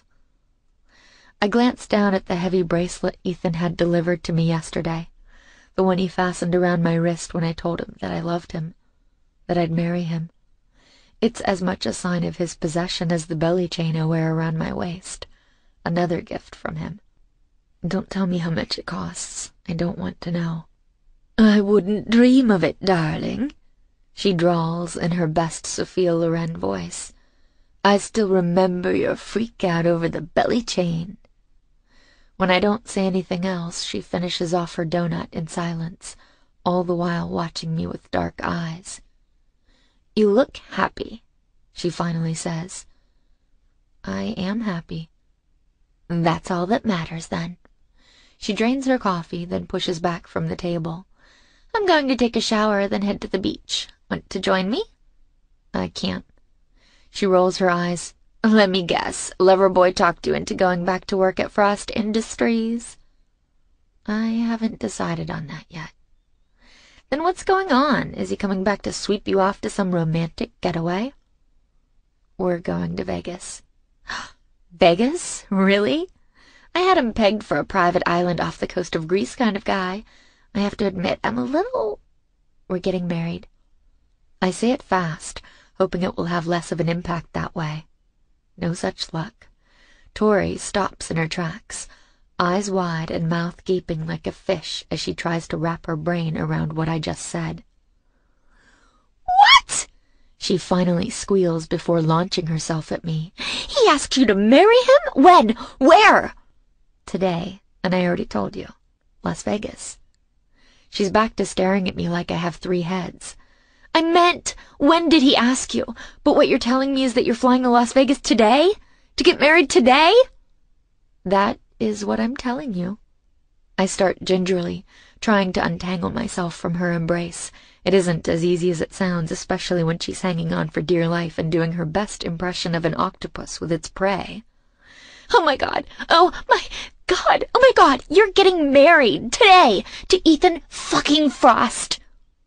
I glanced down at the heavy bracelet Ethan had delivered to me yesterday, the one he fastened around my wrist when I told him that I loved him, that I'd marry him. It's as much a sign of his possession as the belly chain I wear around my waist. Another gift from him. Don't tell me how much it costs. I don't want to know. I wouldn't dream of it, darling, she drawls in her best Sophia Loren voice. I still remember your freak out over the belly chain. When I don't say anything else, she finishes off her donut in silence, all the while watching me with dark eyes. You look happy, she finally says. I am happy. That's all that matters, then. She drains her coffee, then pushes back from the table. I'm going to take a shower, then head to the beach. Want to join me? I can't. She rolls her eyes. Let me guess, Loverboy talked you into going back to work at Frost Industries? I haven't decided on that yet. Then what's going on? Is he coming back to sweep you off to some romantic getaway? We're going to Vegas. Vegas? Really? I had him pegged for a private island off the coast of Greece kind of guy. I have to admit, I'm a little... We're getting married. I say it fast, hoping it will have less of an impact that way. No such luck. Tori stops in her tracks, eyes wide and mouth gaping like a fish as she tries to wrap her brain around what I just said. What? She finally squeals before launching herself at me. He asked you to marry him? When? Where? Today, and I already told you. Las Vegas. She's back to staring at me like I have three heads. I meant, when did he ask you? But what you're telling me is that you're flying to Las Vegas today? To get married today? That is what I'm telling you. I start gingerly, trying to untangle myself from her embrace. It isn't as easy as it sounds, especially when she's hanging on for dear life and doing her best impression of an octopus with its prey. Oh my God! Oh my God! Oh my God! You're getting married today to Ethan fucking Frost!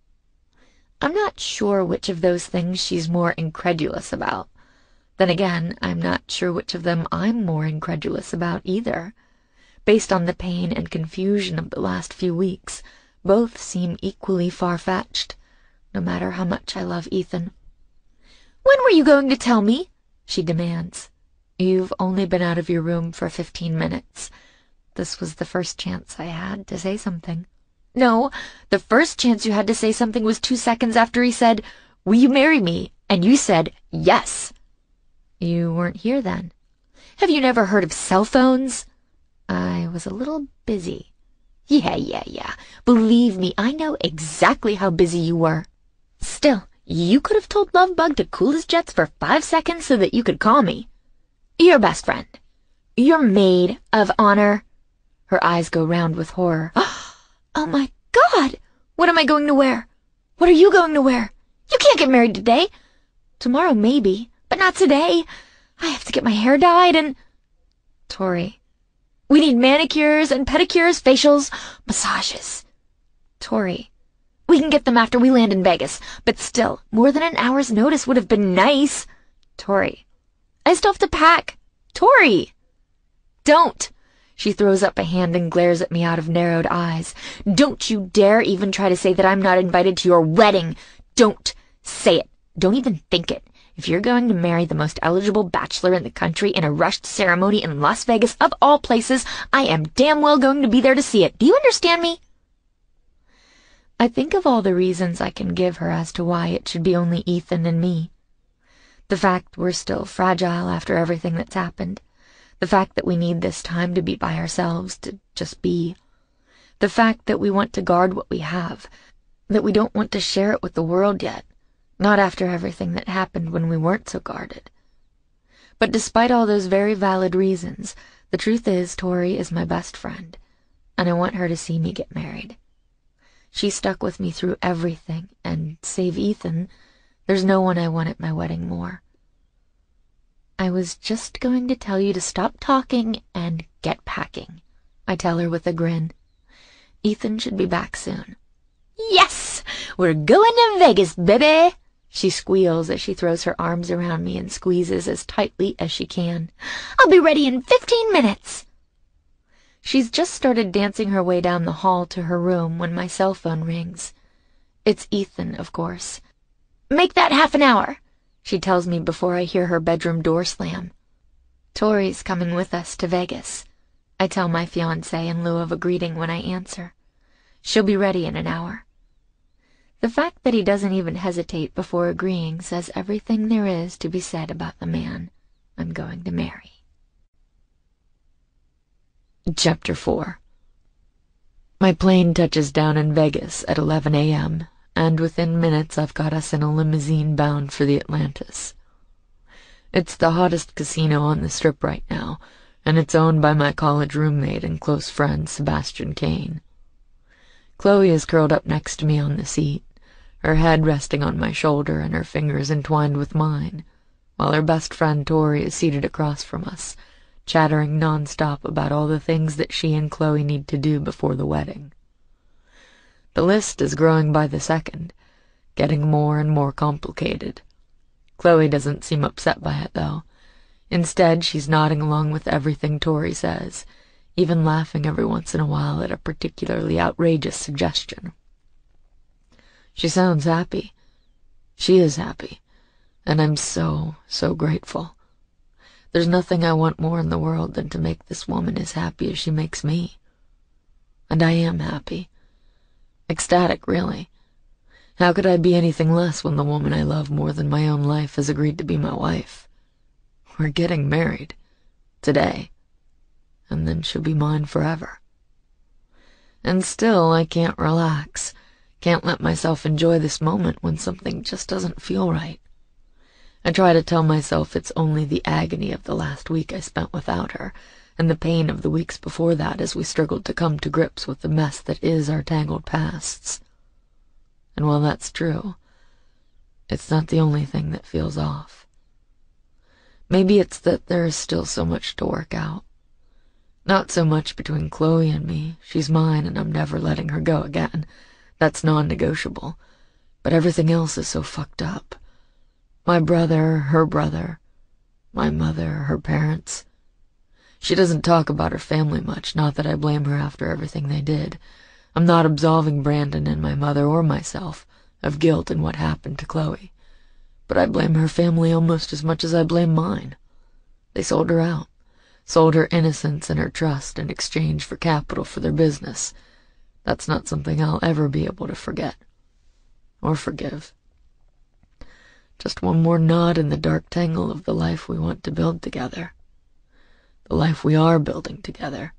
I'm not sure which of those things she's more incredulous about. Then again, I'm not sure which of them I'm more incredulous about either. Based on the pain and confusion of the last few weeks, both seem equally far-fetched, no matter how much I love Ethan. When were you going to tell me? She demands. You've only been out of your room for fifteen minutes. This was the first chance I had to say something. No, the first chance you had to say something was two seconds after he said, "Will you marry me?" And you said, "Yes." You weren't here then. Have you never heard of cell phones? I was a little busy. Yeah, yeah, yeah. Believe me, I know exactly how busy you were. Still, you could have told Lovebug to cool his jets for five seconds so that you could call me. Your best friend. Your maid of honor. Her eyes go round with horror. Oh my God! What am I going to wear? What are you going to wear? You can't get married today. Tomorrow maybe, but not today. I have to get my hair dyed and... Tori. We need manicures and pedicures, facials, massages. Tori. We can get them after we land in Vegas, but still, more than an hour's notice would have been nice. Tori. I still have to pack. Tori. Don't. She throws up a hand and glares at me out of narrowed eyes. Don't you dare even try to say that I'm not invited to your wedding. Don't say it. Don't even think it. If you're going to marry the most eligible bachelor in the country in a rushed ceremony in Las Vegas, of all places, I am damn well going to be there to see it. Do you understand me? I think of all the reasons I can give her as to why it should be only Ethan and me. The fact we're still fragile after everything that's happened. The fact that we need this time to be by ourselves, to just be. The fact that we want to guard what we have, that we don't want to share it with the world yet, not after everything that happened when we weren't so guarded. But despite all those very valid reasons, the truth is Tori is my best friend, and I want her to see me get married. She stuck with me through everything, and save Ethan, there's no one I want at my wedding more. I was just going to tell you to stop talking and get packing, I tell her with a grin. Ethan should be back soon. Yes! We're going to Vegas, baby! She squeals as she throws her arms around me and squeezes as tightly as she can. I'll be ready in fifteen minutes. She's just started dancing her way down the hall to her room when my cell phone rings. It's Ethan, of course. Make that half an hour, she tells me before I hear her bedroom door slam. Tori's coming with us to Vegas, I tell my fiancé in lieu of a greeting when I answer. She'll be ready in an hour. The fact that he doesn't even hesitate before agreeing says everything there is to be said about the man I'm going to marry. Chapter four. My plane touches down in Vegas at eleven a m, and within minutes I've got us in a limousine bound for the Atlantis. It's the hottest casino on the Strip right now, and it's owned by my college roommate and close friend Sebastian Kane. Chloe is curled up next to me on the seat, her head resting on my shoulder and her fingers entwined with mine, while her best friend Tori is seated across from us, chattering non-stop about all the things that she and Chloe need to do before the wedding. The list is growing by the second, getting more and more complicated. Chloe doesn't seem upset by it, though. Instead, she's nodding along with everything Tori says, even laughing every once in a while at a particularly outrageous suggestion. She sounds happy. She is happy, and I'm so, so grateful. There's nothing I want more in the world than to make this woman as happy as she makes me. And I am happy. Ecstatic, really. How could I be anything less when the woman I love more than my own life has agreed to be my wife? We're getting married. Today. And then she'll be mine forever. And still I can't relax. Can't let myself enjoy this moment when something just doesn't feel right. I try to tell myself it's only the agony of the last week I spent without her, and the pain of the weeks before that as we struggled to come to grips with the mess that is our tangled pasts. And while that's true, it's not the only thing that feels off. Maybe it's that there is still so much to work out. Not so much between Chloe and me. She's mine, and I'm never letting her go again. That's non-negotiable. But everything else is so fucked up. My brother, her brother, my mother, her parents. She doesn't talk about her family much, not that I blame her after everything they did. I'm not absolving Brandon and my mother or myself of guilt in what happened to Chloe. But I blame her family almost as much as I blame mine. They sold her out, sold her innocence and her trust in exchange for capital for their business. That's not something I'll ever be able to forget. Or forgive. Just one more knot in the dark tangle of the life we want to build together. The life we are building together.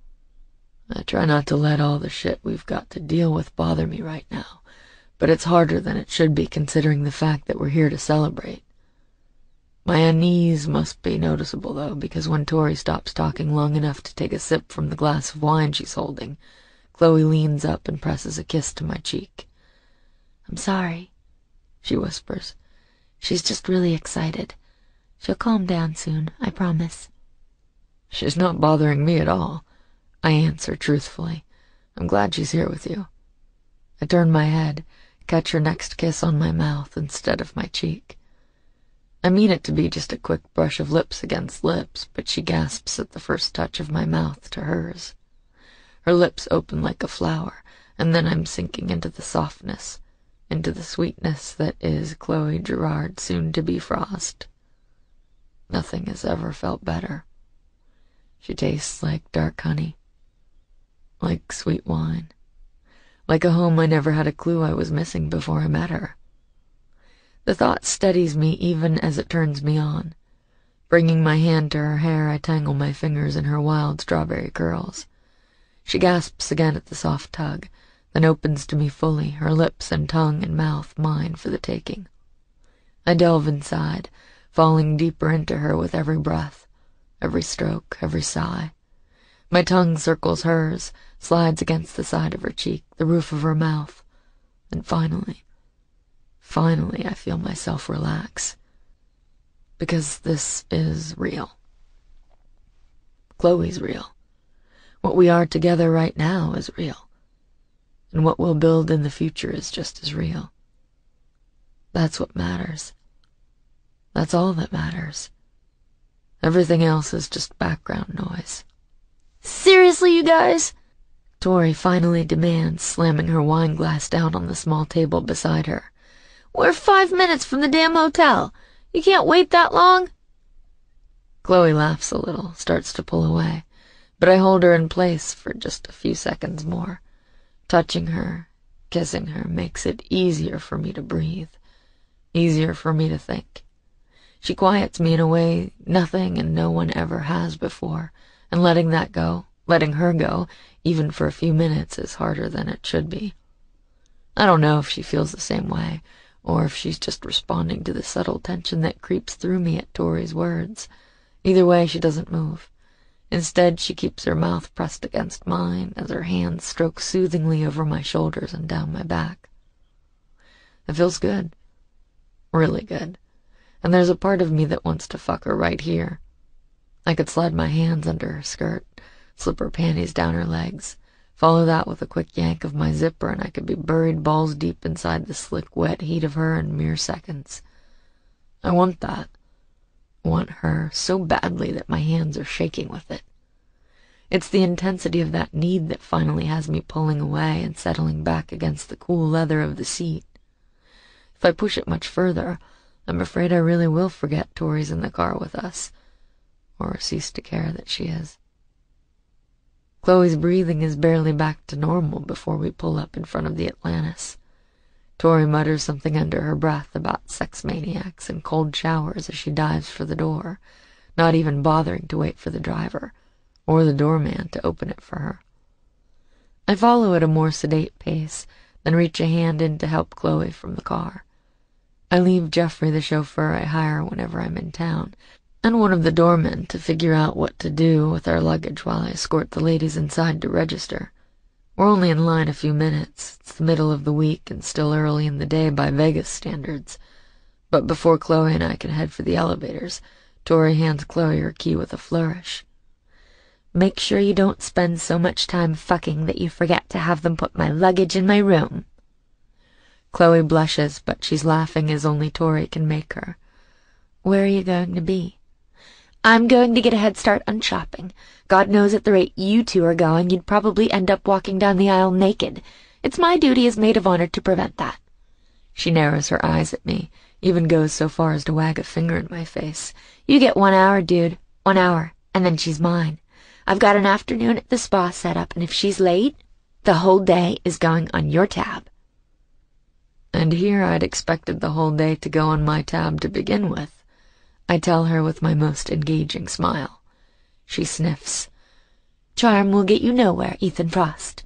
I try not to let all the shit we've got to deal with bother me right now, but it's harder than it should be considering the fact that we're here to celebrate. My unease must be noticeable, though, because when Tori stops talking long enough to take a sip from the glass of wine she's holding, Chloe leans up and presses a kiss to my cheek. "I'm sorry," she whispers. "She's just really excited. She'll calm down soon, I promise." "She's not bothering me at all," I answer truthfully. "I'm glad she's here with you." I turn my head, catch her next kiss on my mouth instead of my cheek. I mean it to be just a quick brush of lips against lips, but she gasps at the first touch of my mouth to hers. Her lips open like a flower, and then I'm sinking into the softness, into the sweetness that is Chloe Gerard's soon-to-be Frost. Nothing has ever felt better. She tastes like dark honey, like sweet wine, like a home I never had a clue I was missing before I met her. The thought steadies me even as it turns me on. Bringing my hand to her hair, I tangle my fingers in her wild strawberry curls. She gasps again at the soft tug, then opens to me fully, her lips and tongue and mouth mine for the taking. I delve inside, falling deeper into her with every breath, every stroke, every sigh. My tongue circles hers, slides against the side of her cheek, the roof of her mouth, and finally, finally I feel myself relax. Because this is real. Chloe's real. What we are together right now is real. And what we'll build in the future is just as real. That's what matters. That's all that matters. Everything else is just background noise. Seriously, you guys? Tori finally demands, slamming her wine glass down on the small table beside her. We're five minutes from the damn hotel. You can't wait that long? Chloe laughs a little, starts to pull away, but I hold her in place for just a few seconds more. Touching her, kissing her, makes it easier for me to breathe, easier for me to think. She quiets me in a way nothing and no one ever has before, and letting that go, letting her go, even for a few minutes, is harder than it should be. I don't know if she feels the same way, or if she's just responding to the subtle tension that creeps through me at Tori's words. Either way, she doesn't move. Instead, she keeps her mouth pressed against mine as her hands stroke soothingly over my shoulders and down my back. It feels good. Really good. And there's a part of me that wants to fuck her right here. I could slide my hands under her skirt, slip her panties down her legs, follow that with a quick yank of my zipper, and I could be buried balls deep inside the slick, wet heat of her in mere seconds. I want that. I want her so badly that my hands are shaking with it. It's the intensity of that need that finally has me pulling away and settling back against the cool leather of the seat. If I push it much further, I'm afraid I really will forget Tori's in the car with us, or cease to care that she is. Chloe's breathing is barely back to normal before we pull up in front of the Atlantis. Tori mutters something under her breath about sex maniacs and cold showers as she dives for the door, not even bothering to wait for the driver or the doorman to open it for her. I follow at a more sedate pace, then reach a hand in to help Chloe from the car. I leave Jeffrey, the chauffeur I hire whenever I'm in town, and one of the doormen to figure out what to do with our luggage while I escort the ladies inside to register. We're only in line a few minutes. It's the middle of the week and still early in the day by Vegas standards. But before Chloe and I can head for the elevators, Tori hands Chloe her key with a flourish. Make sure you don't spend so much time fucking that you forget to have them put my luggage in my room. Chloe blushes, but she's laughing as only Tori can make her. Where are you going to be? I'm going to get a head start on shopping. God knows at the rate you two are going, you'd probably end up walking down the aisle naked. It's my duty as maid of honor to prevent that. She narrows her eyes at me, even goes so far as to wag a finger in my face. You get one hour, dude. One hour. And then she's mine. I've got an afternoon at the spa set up, and if she's late, the whole day is going on your tab. And here I'd expected the whole day to go on my tab to begin with. I tell her with my most engaging smile. She sniffs. Charm will get you nowhere, Ethan Frost.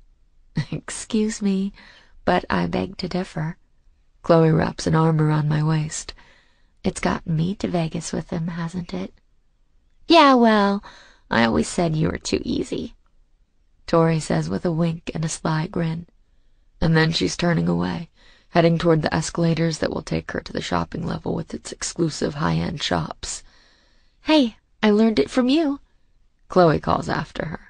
Excuse me, but I beg to differ. Chloe wraps an arm around my waist. It's gotten me to Vegas with him, hasn't it? Yeah, well, I always said you were too easy, Tori says with a wink and a sly grin. And then she's turning away, heading toward the escalators that will take her to the shopping level with its exclusive high-end shops. Hey, I learned it from you, Chloe calls after her.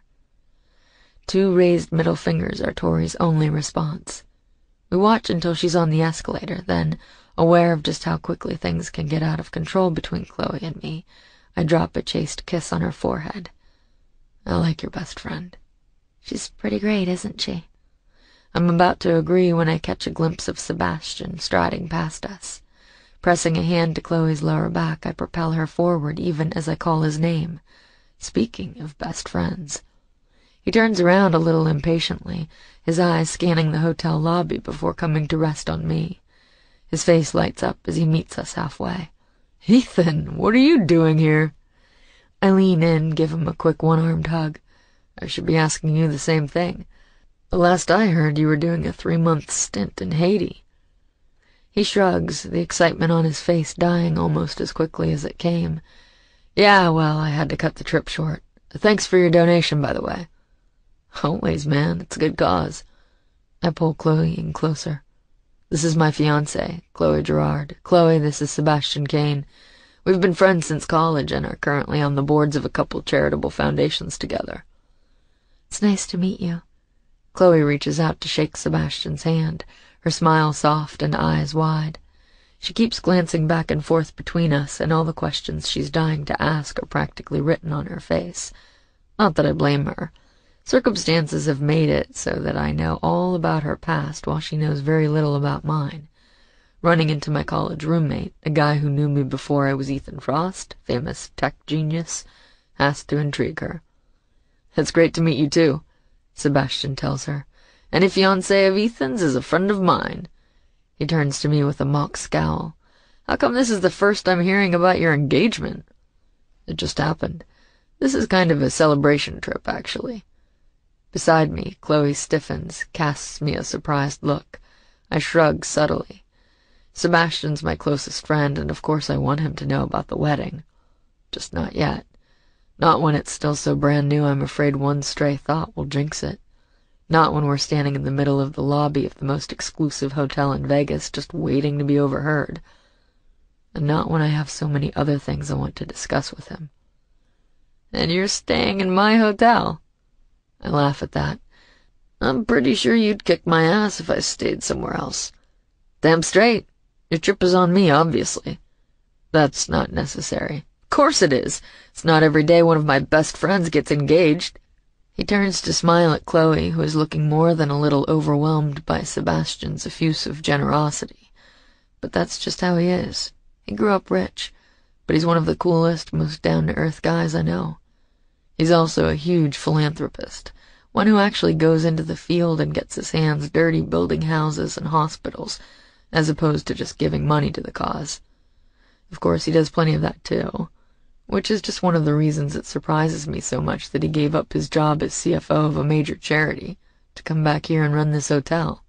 Two raised middle fingers are Tori's only response. We watch until she's on the escalator, then, aware of just how quickly things can get out of control between Chloe and me, I drop a chaste kiss on her forehead. I like your best friend. She's pretty great, isn't she? I'm about to agree when I catch a glimpse of Sebastian striding past us. Pressing a hand to Chloe's lower back, I propel her forward even as I call his name. Speaking of best friends. He turns around a little impatiently, his eyes scanning the hotel lobby before coming to rest on me. His face lights up as he meets us halfway. Ethan, what are you doing here? I lean in, give him a quick one-armed hug. I should be asking you the same thing. The last I heard, you were doing a three-month stint in Haiti. He shrugs, the excitement on his face dying almost as quickly as it came. Yeah, well, I had to cut the trip short. Thanks for your donation, by the way. Always, man. It's a good cause. I pull Chloe in closer. This is my fiancée, Chloe Gerard. Chloe, this is Sebastian Kane. We've been friends since college and are currently on the boards of a couple charitable foundations together. It's nice to meet you. Chloe reaches out to shake Sebastian's hand, her smile soft and eyes wide. She keeps glancing back and forth between us, and all the questions she's dying to ask are practically written on her face. Not that I blame her. Circumstances have made it so that I know all about her past while she knows very little about mine. Running into my college roommate, a guy who knew me before I was Ethan Frost, famous tech genius, has to intrigue her. It's great to meet you, too, Sebastian tells her. Any fiancé of Ethan's is a friend of mine. He turns to me with a mock scowl. How come this is the first I'm hearing about your engagement? It just happened. This is kind of a celebration trip, actually. Beside me, Chloe stiffens, casts me a surprised look. I shrug subtly. Sebastian's my closest friend, and of course I want him to know about the wedding. Just not yet. Not when it's still so brand new I'm afraid one stray thought will jinx it. Not when we're standing in the middle of the lobby of the most exclusive hotel in Vegas just waiting to be overheard. And not when I have so many other things I want to discuss with him. And you're staying in my hotel? I laugh at that. I'm pretty sure you'd kick my ass if I stayed somewhere else. Damn straight. Your trip is on me, obviously. That's not necessary. Of course it is. It's not every day one of my best friends gets engaged. He turns to smile at Chloe, who is looking more than a little overwhelmed by Sebastian's effusive generosity. But that's just how he is. He grew up rich, but he's one of the coolest, most down-to-earth guys I know. He's also a huge philanthropist, one who actually goes into the field and gets his hands dirty building houses and hospitals, as opposed to just giving money to the cause. Of course, he does plenty of that too, which is just one of the reasons it surprises me so much that he gave up his job as C F O of a major charity to come back here and run this hotel.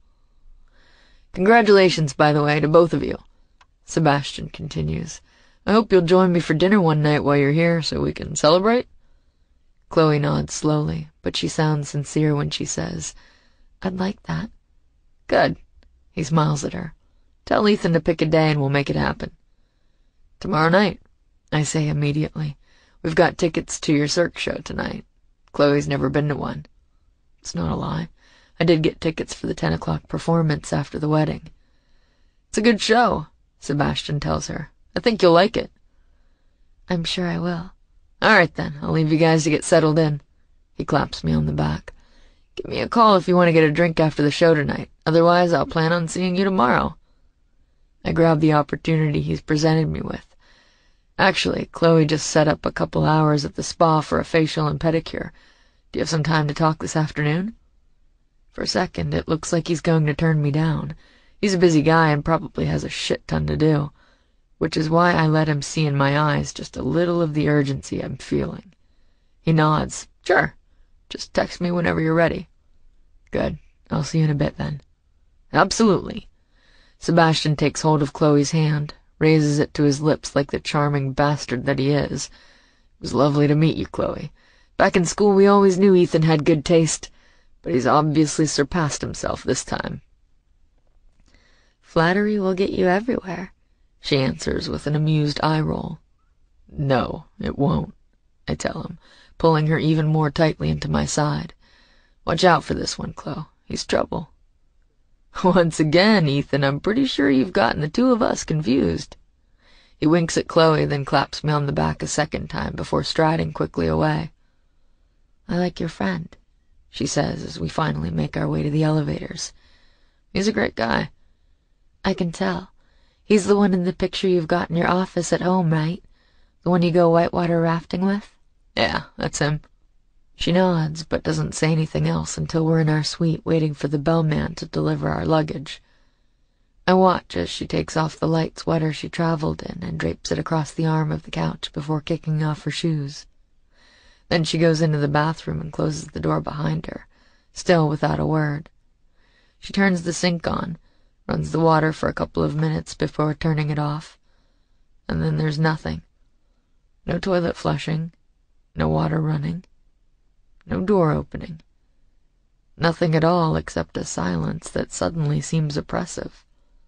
Congratulations, by the way, to both of you, Sebastian continues. I hope you'll join me for dinner one night while you're here so we can celebrate. Chloe nods slowly, but she sounds sincere when she says, I'd like that. Good. He smiles at her. Tell Ethan to pick a day and we'll make it happen. Tomorrow night, I say immediately. We've got tickets to your Cirque show tonight. Chloe's never been to one. It's not a lie. I did get tickets for the ten o'clock performance after the wedding. It's a good show, Sebastian tells her. I think you'll like it. I'm sure I will. All right, then. I'll leave you guys to get settled in. He claps me on the back. Give me a call if you want to get a drink after the show tonight. Otherwise, I'll plan on seeing you tomorrow. I grab the opportunity he's presented me with. Actually, Chloe just set up a couple hours at the spa for a facial and pedicure. Do you have some time to talk this afternoon? For a second, it looks like he's going to turn me down. He's a busy guy and probably has a shit ton to do, which is why I let him see in my eyes just a little of the urgency I'm feeling. He nods. Sure. Just text me whenever you're ready. Good. I'll see you in a bit then. Absolutely. Sebastian takes hold of Chloe's hand, raises it to his lips like the charming bastard that he is. It was lovely to meet you, Chloe. Back in school we always knew Ethan had good taste, but he's obviously surpassed himself this time. Flattery will get you everywhere, she answers with an amused eye roll. No, it won't, I tell him, pulling her even more tightly into my side. Watch out for this one, Chloe. He's trouble. Once again, Ethan, I'm pretty sure you've gotten the two of us confused. He winks at Chloe, then claps me on the back a second time before striding quickly away. I like your friend, she says as we finally make our way to the elevators. He's a great guy. I can tell. He's the one in the picture you've got in your office at home, right? The one you go whitewater rafting with? Yeah, that's him. She nods, but doesn't say anything else until we're in our suite waiting for the bellman to deliver our luggage. I watch as she takes off the light sweater she traveled in and drapes it across the arm of the couch before kicking off her shoes. Then she goes into the bathroom and closes the door behind her, still without a word. She turns the sink on, runs the water for a couple of minutes before turning it off, and then there's nothing. No toilet flushing, no water running, no door opening. Nothing at all except a silence that suddenly seems oppressive.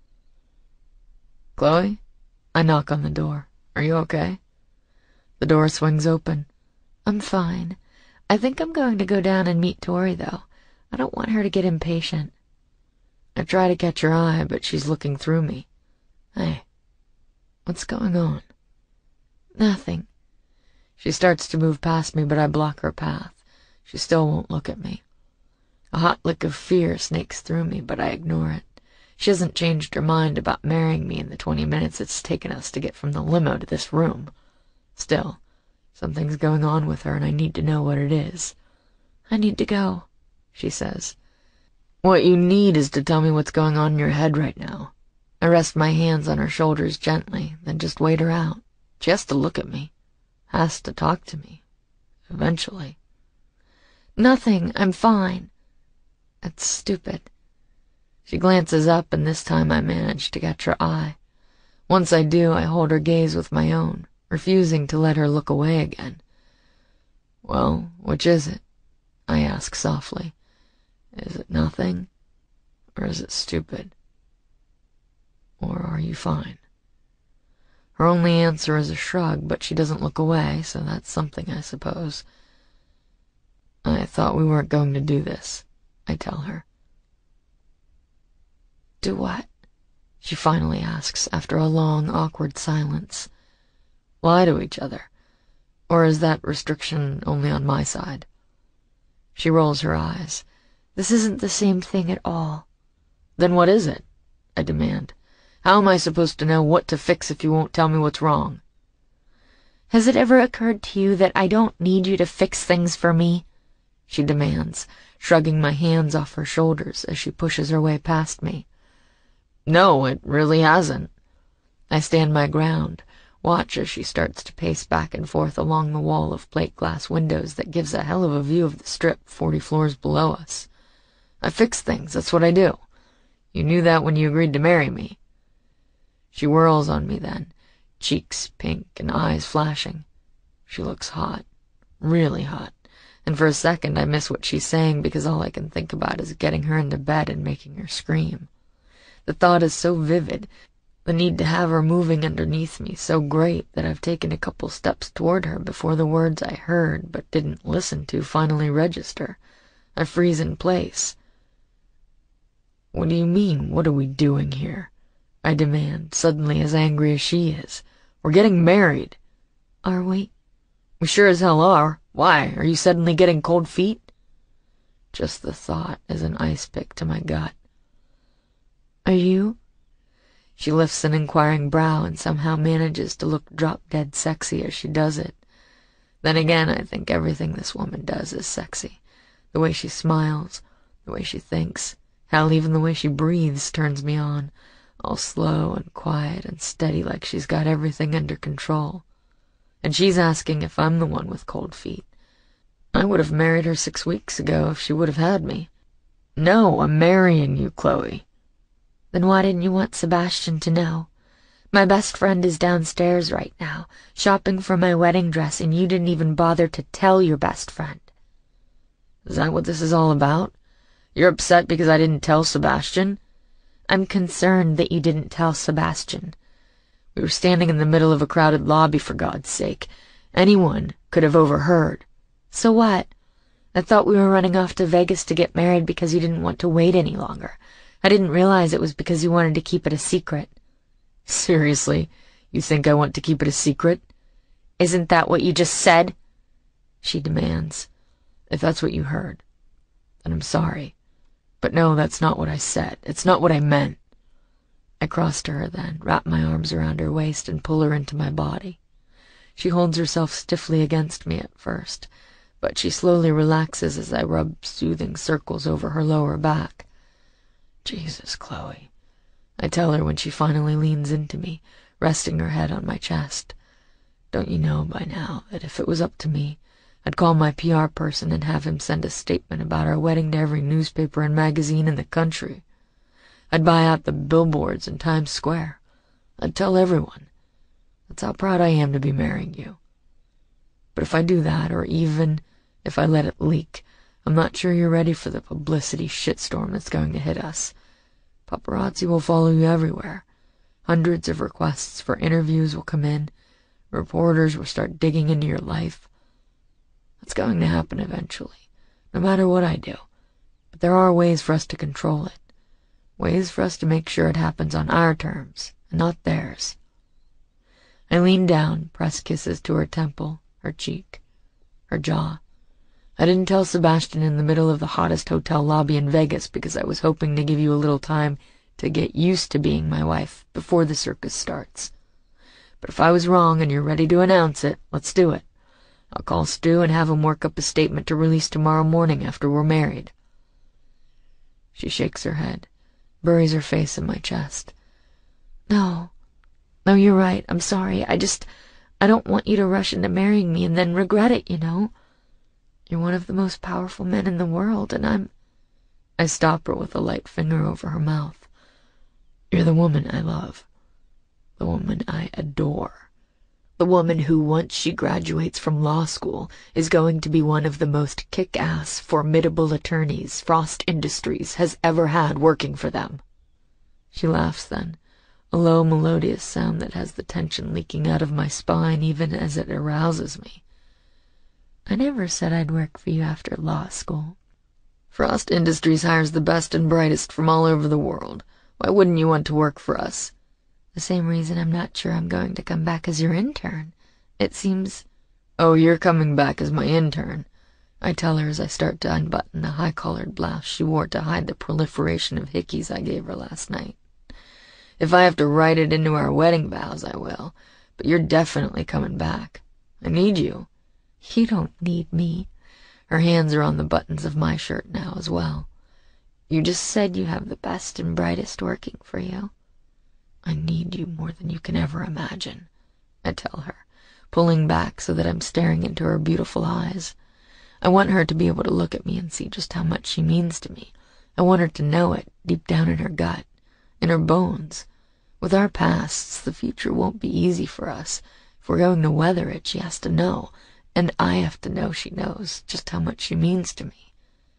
Chloe? I knock on the door. Are you okay? The door swings open. I'm fine. I think I'm going to go down and meet Tori, though. I don't want her to get impatient. I try to catch her eye, but she's looking through me. Hey, what's going on? Nothing. She starts to move past me, but I block her path. She still won't look at me. A hot lick of fear snakes through me, but I ignore it. She hasn't changed her mind about marrying me in the twenty minutes it's taken us to get from the limo to this room. Still, something's going on with her, and I need to know what it is. I need to go, she says. What you need is to tell me what's going on in your head right now. I rest my hands on her shoulders gently, then just wait her out. She has to look at me. Has to talk to me. Eventually. Nothing. I'm fine. That's stupid. She glances up, and this time I manage to catch her eye. Once I do, I hold her gaze with my own, refusing to let her look away again. Well, which is it? I ask softly. Is it nothing? Or is it stupid? Or are you fine? Her only answer is a shrug, but she doesn't look away, so that's something, I suppose. I thought we weren't going to do this, I tell her. Do what? She finally asks, after a long, awkward silence. Lie to each other. Or is that restriction only on my side? She rolls her eyes. This isn't the same thing at all. Then what is it? I demand. How am I supposed to know what to fix if you won't tell me what's wrong? Has it ever occurred to you that I don't need you to fix things for me? She demands, shrugging my hands off her shoulders as she pushes her way past me. No, it really hasn't. I stand my ground, watch as she starts to pace back and forth along the wall of plate glass windows that gives a hell of a view of the strip forty floors below us. I fix things, that's what I do. You knew that when you agreed to marry me. She whirls on me then, cheeks pink and eyes flashing. She looks hot, really hot, and for a second I miss what she's saying because all I can think about is getting her into bed and making her scream. The thought is so vivid, the need to have her moving underneath me so great that I've taken a couple steps toward her before the words I heard but didn't listen to finally register. I freeze in place. What do you mean, what are we doing here? I demand, suddenly as angry as she is. We're getting married. Are we? We sure as hell are. Why, are you suddenly getting cold feet? Just the thought is an ice pick to my gut. Are you? She lifts an inquiring brow and somehow manages to look drop-dead sexy as she does it. Then again, I think everything this woman does is sexy. The way she smiles, the way she thinks, hell, even the way she breathes turns me on, all slow and quiet and steady like she's got everything under control. And she's asking if I'm the one with cold feet. I would have married her six weeks ago if she would have had me. No, I'm marrying you, Chloe. Then why didn't you want Sebastian to know? My best friend is downstairs right now, shopping for my wedding dress, and you didn't even bother to tell your best friend. Is that what this is all about? You're upset because I didn't tell Sebastian? I'm concerned that you didn't tell Sebastian. We were standing in the middle of a crowded lobby, for God's sake. Anyone could have overheard. So what? I thought we were running off to Vegas to get married because you didn't want to wait any longer. I didn't realize it was because you wanted to keep it a secret. Seriously, you think I want to keep it a secret? Isn't that what you just said? She demands. If that's what you heard, then I'm sorry. But no, that's not what I said. It's not what I meant. I cross to her then, wrap my arms around her waist and pull her into my body. She holds herself stiffly against me at first, but she slowly relaxes as I rub soothing circles over her lower back. Jesus, Chloe, I tell her when she finally leans into me, resting her head on my chest. Don't you know by now that if it was up to me, I'd call my P R person and have him send a statement about our wedding to every newspaper and magazine in the country. I'd buy out the billboards in Times Square. I'd tell everyone. That's how proud I am to be marrying you. But if I do that, or even if I let it leak, I'm not sure you're ready for the publicity shitstorm that's going to hit us. Paparazzi will follow you everywhere. Hundreds of requests for interviews will come in. Reporters will start digging into your life. That's going to happen eventually, no matter what I do. But there are ways for us to control it. Ways for us to make sure it happens on our terms, and not theirs. I leaned down, pressed kisses to her temple, her cheek, her jaw. I didn't tell Sebastian in the middle of the hottest hotel lobby in Vegas because I was hoping to give you a little time to get used to being my wife before the circus starts. But if I was wrong and you're ready to announce it, let's do it. I'll call Stu and have him work up a statement to release tomorrow morning after we're married. She shakes her head, buries her face in my chest. No. No, you're right. I'm sorry. I just... I don't want you to rush into marrying me and then regret it, you know? You're one of the most powerful men in the world, and I'm... I stop her with a light finger over her mouth. You're the woman I love. The woman I adore. The woman who, once she graduates from law school, is going to be one of the most kick-ass, formidable attorneys Frost Industries has ever had working for them. She laughs then, a low, melodious sound that has the tension leaking out of my spine even as it arouses me. I never said I'd work for you after law school. Frost Industries hires the best and brightest from all over the world. Why wouldn't you want to work for us? The same reason I'm not sure I'm going to come back as your intern. It seems... Oh, you're coming back as my intern, I tell her as I start to unbutton the high-collared blouse she wore to hide the proliferation of hickeys I gave her last night. If I have to write it into our wedding vows, I will, but you're definitely coming back. I need you. You don't need me. Her hands are on the buttons of my shirt now as well. You just said you have the best and brightest working for you. I need you more than you can ever imagine, I tell her, pulling back so that I'm staring into her beautiful eyes. I want her to be able to look at me and see just how much she means to me. I want her to know it, deep down in her gut, in her bones. With our pasts, the future won't be easy for us. If we're going to weather it, she has to know, and I have to know she knows just how much she means to me.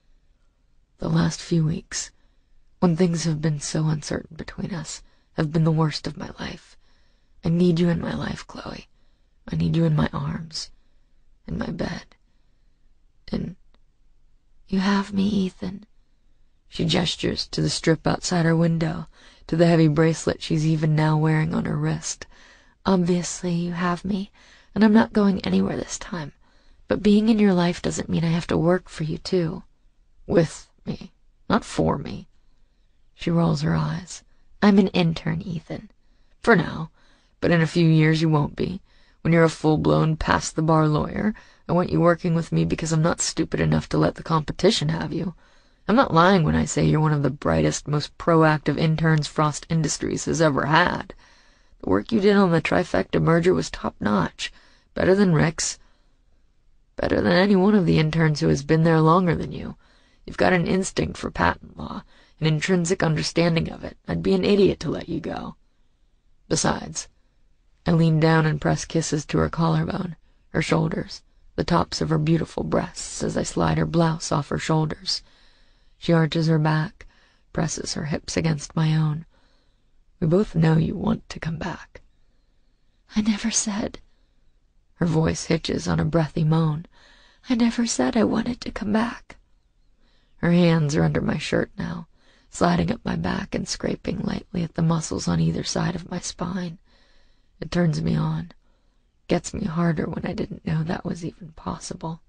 The last few weeks, when things have been so uncertain between us, have been the worst of my life. I need you in my life, Chloe. I need you in my arms, in my bed, in... You have me, Ethan. She gestures to the strip outside her window, to the heavy bracelet she's even now wearing on her wrist. Obviously, you have me, and I'm not going anywhere this time. But being in your life doesn't mean I have to work for you, too. With me, not for me. She rolls her eyes. I'm an intern, Ethan. For now, but in a few years you won't be. When you're a full-blown, past-the-bar lawyer, I want you working with me because I'm not stupid enough to let the competition have you. I'm not lying when I say you're one of the brightest, most proactive interns Frost Industries has ever had. The work you did on the Trifecta merger was top-notch. Better than Rick's. Better than any one of the interns who has been there longer than you. You've got an instinct for patent law, an intrinsic understanding of it. I'd be an idiot to let you go. Besides, I lean down and press kisses to her collarbone, her shoulders, the tops of her beautiful breasts as I slide her blouse off her shoulders. She arches her back, presses her hips against my own. We both know you want to come back. I never said... Her voice hitches on a breathy moan. I never said I wanted to come back. Her hands are under my shirt now, sliding up my back and scraping lightly at the muscles on either side of my spine. It turns me on, gets me harder when I didn't know that was even possible.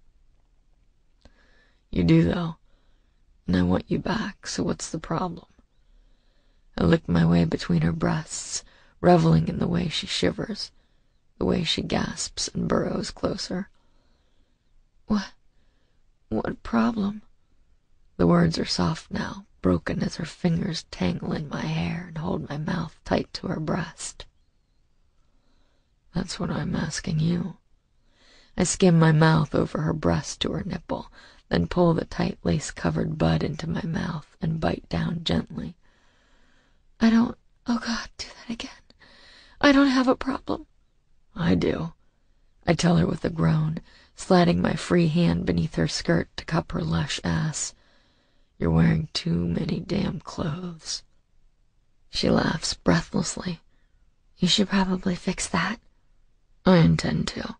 You do, though, and I want you back, so what's the problem? I lick my way between her breasts, reveling in the way she shivers, the way she gasps and burrows closer. What? What problem? The words are soft now, broken as her fingers tangle in my hair and hold my mouth tight to her breast. That's what I'm asking you. I skim my mouth over her breast to her nipple, then pull the tight lace-covered bud into my mouth and bite down gently. I don't... Oh, God, do that again. I don't have a problem. I do, I tell her with a groan, sliding my free hand beneath her skirt to cup her lush ass. You're wearing too many damn clothes. She laughs breathlessly. You should probably fix that. I intend to.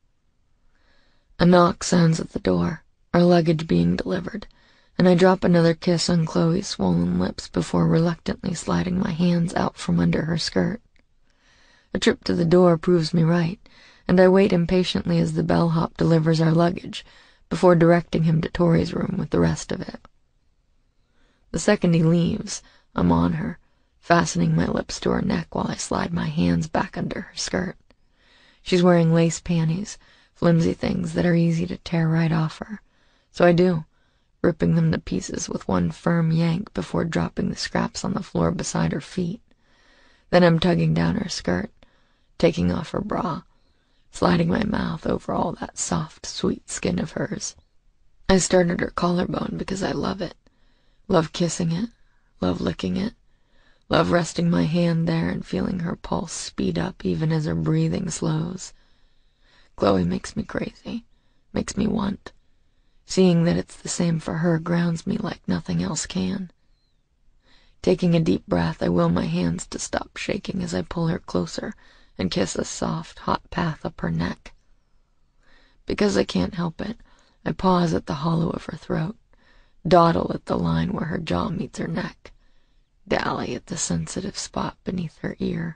A knock sounds at the door, our luggage being delivered, and I drop another kiss on Chloe's swollen lips before reluctantly sliding my hands out from under her skirt. A trip to the door proves me right, and I wait impatiently as the bellhop delivers our luggage, before directing him to Tori's room with the rest of it. The second he leaves, I'm on her, fastening my lips to her neck while I slide my hands back under her skirt. She's wearing lace panties, flimsy things that are easy to tear right off her, so I do, ripping them to pieces with one firm yank before dropping the scraps on the floor beside her feet. Then I'm tugging down her skirt, taking off her bra, sliding my mouth over all that soft, sweet skin of hers. I started her collarbone because I love it. Love kissing it, love licking it, love resting my hand there and feeling her pulse speed up even as her breathing slows. Chloe makes me crazy, makes me want. Seeing that it's the same for her grounds me like nothing else can. Taking a deep breath, I will my hands to stop shaking as I pull her closer and kiss a soft, hot path up her neck. Because I can't help it, I pause at the hollow of her throat, dawdle at the line where her jaw meets her neck, dally at the sensitive spot beneath her ear.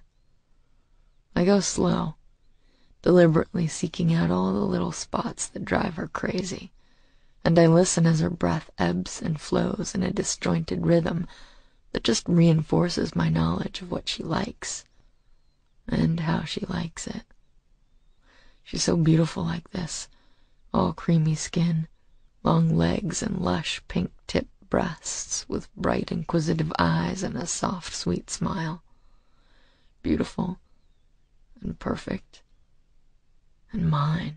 I go slow, deliberately seeking out all the little spots that drive her crazy, and I listen as her breath ebbs and flows in a disjointed rhythm that just reinforces my knowledge of what she likes, and how she likes it. She's so beautiful like this, all creamy skin, long legs and lush pink-tipped breasts with bright inquisitive eyes and a soft, sweet smile. Beautiful and perfect. And mine.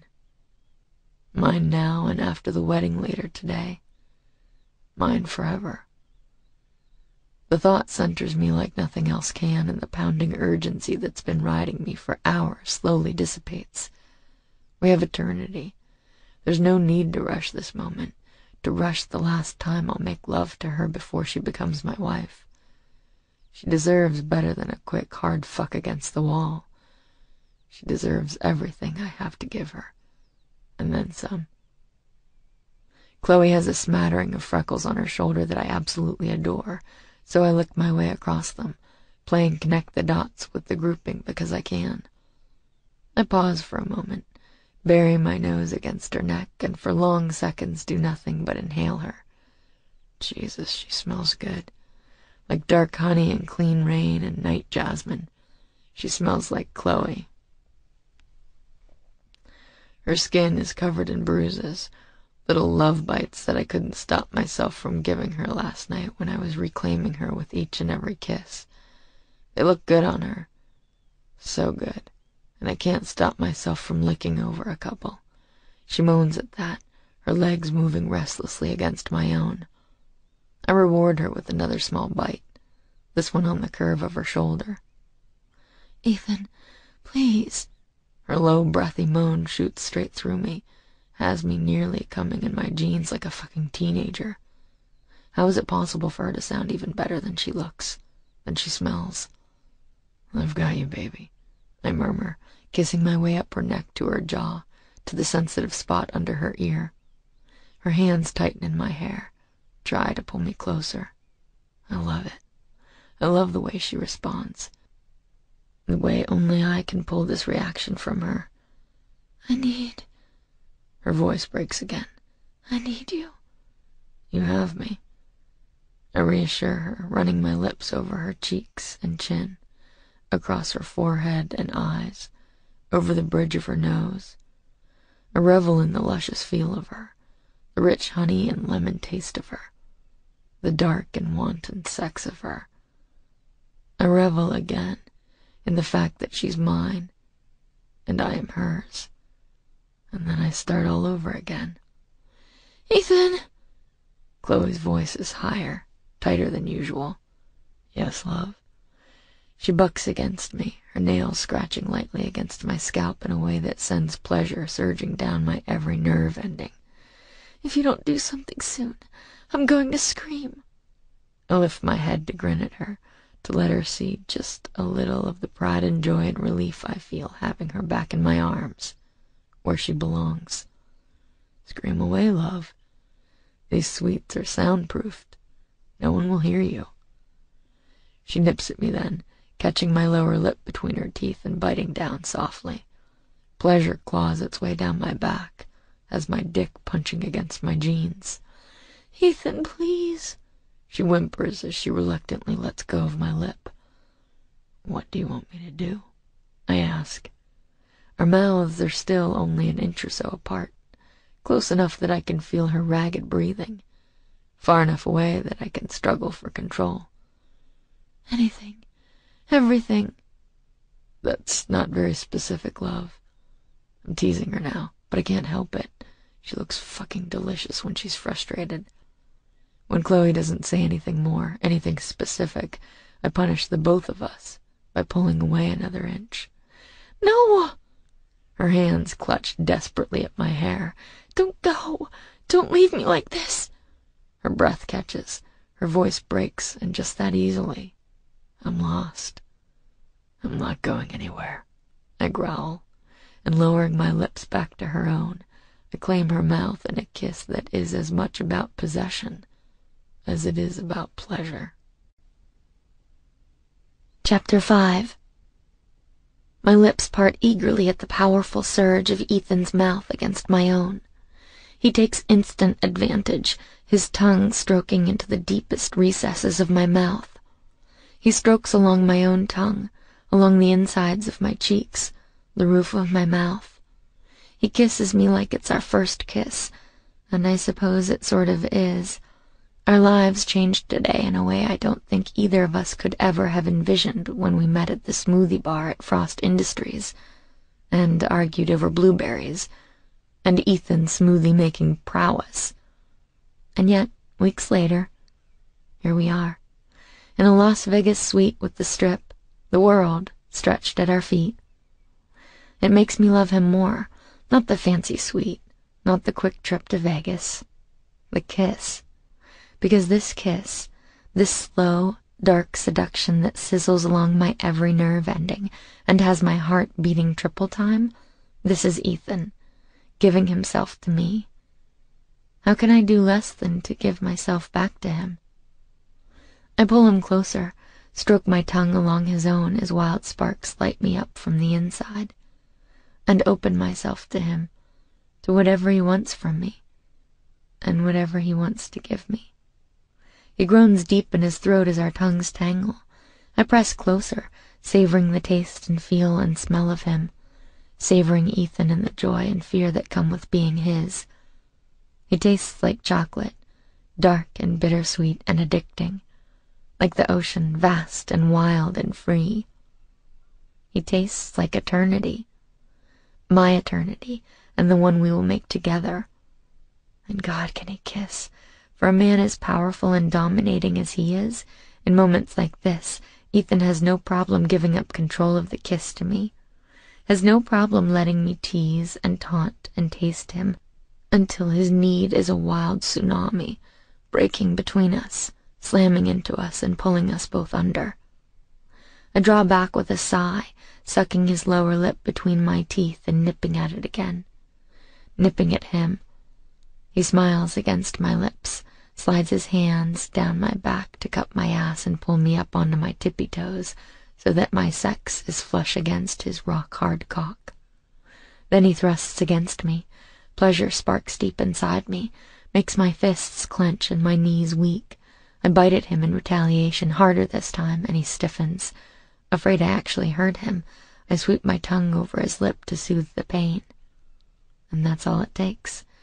Mine now and after the wedding later today. Mine forever. The thought centers me like nothing else can, and the pounding urgency that's been riding me for hours slowly dissipates. We have eternity. There's no need to rush this moment, to rush the last time I'll make love to her before she becomes my wife. She deserves better than a quick, hard fuck against the wall. She deserves everything I have to give her, and then some. Chloe has a smattering of freckles on her shoulder that I absolutely adore, so I lick my way across them, playing connect the dots with the grouping because I can. I pause for a moment, bury my nose against her neck, and for long seconds do nothing but inhale her. Jesus, she smells good. Like dark honey and clean rain and night jasmine. She smells like Chloe. Her skin is covered in bruises, little love bites that I couldn't stop myself from giving her last night when I was reclaiming her with each and every kiss. They look good on her. So good. And I can't stop myself from licking over a couple. She moans at that, her legs moving restlessly against my own. I reward her with another small bite, this one on the curve of her shoulder. Ethan, please. Her low, breathy moan shoots straight through me, has me nearly coming in my jeans like a fucking teenager. How is it possible for her to sound even better than she looks, than she smells? I've got you, baby, I murmur, kissing my way up her neck to her jaw, to the sensitive spot under her ear. Her hands tighten in my hair, try to pull me closer. I love it. I love the way she responds. The way only I can pull this reaction from her. I need... Her voice breaks again. I need you. You have me. I reassure her, running my lips over her cheeks and chin, across her forehead and eyes, over the bridge of her nose. I revel in the luscious feel of her, the rich honey and lemon taste of her. the dark and wanton sex of her. I revel again in the fact that she's mine, and I am hers. And then I start all over again. Ethan! Chloe's voice is higher, tighter than usual. Yes, love. She bucks against me, her nails scratching lightly against my scalp in a way that sends pleasure surging down my every nerve ending. If you don't do something soon, I'm going to scream. I lift my head to grin at her, to let her see just a little of the pride and joy and relief I feel having her back in my arms, where she belongs. Scream away, love. These sweets are soundproofed. No one will hear you. She nips at me then, catching my lower lip between her teeth and biting down softly. Pleasure claws its way down my back, as my dick punching against my jeans. Ethan, please. She whimpers as she reluctantly lets go of my lip. What do you want me to do? I ask. Our mouths are still only an inch or so apart, close enough that I can feel her ragged breathing, far enough away that I can struggle for control. Anything. Everything. That's not very specific, love. I'm teasing her now, but I can't help it. She looks fucking delicious when she's frustrated. When Chloe doesn't say anything more, anything specific, I punish the both of us by pulling away another inch. No! Her hands clutch desperately at my hair. Don't go! Don't leave me like this! Her breath catches, her voice breaks, and just that easily, I'm lost. I'm not going anywhere, I growl, and lowering my lips back to her own, I claim her mouth in a kiss that is as much about possession as it is about pleasure. Chapter five. My lips part eagerly at the powerful surge of Ethan's mouth against my own. He takes instant advantage, his tongue stroking into the deepest recesses of my mouth. He strokes along my own tongue, along the insides of my cheeks, the roof of my mouth. He kisses me like it's our first kiss, and I suppose it sort of is. Our lives changed today in a way I don't think either of us could ever have envisioned when we met at the smoothie bar at Frost Industries, and argued over blueberries, and Ethan's smoothie-making prowess. And yet, weeks later, here we are, in a Las Vegas suite with the Strip, the world, stretched at our feet. It makes me love him more, not the fancy suite, not the quick trip to Vegas, the kiss. Because this kiss, this slow, dark seduction that sizzles along my every nerve ending and has my heart beating triple time, this is Ethan, giving himself to me. How can I do less than to give myself back to him? I pull him closer, stroke my tongue along his own as wild sparks light me up from the inside, and open myself to him, to whatever he wants from me, and whatever he wants to give me. He groans deep in his throat as our tongues tangle. I press closer, savoring the taste and feel and smell of him, savoring Ethan and the joy and fear that come with being his. He tastes like chocolate, dark and bittersweet and addicting, like the ocean, vast and wild and free. He tastes like eternity, my eternity, and the one we will make together. And God, can he kiss! For a man as powerful and dominating as he is, in moments like this, Ethan has no problem giving up control of the kiss to me, has no problem letting me tease and taunt and taste him, until his need is a wild tsunami, breaking between us, slamming into us and pulling us both under. I draw back with a sigh, sucking his lower lip between my teeth and nipping at it again, nipping at him. He smiles against my lips, slides his hands down my back to cup my ass and pull me up onto my tippy toes so that my sex is flush against his rock-hard cock. Then he thrusts against me. Pleasure sparks deep inside me, makes my fists clench and my knees weak. I bite at him in retaliation, harder this time, and he stiffens. Afraid I actually hurt him, I sweep my tongue over his lip to soothe the pain. And that's all it takes.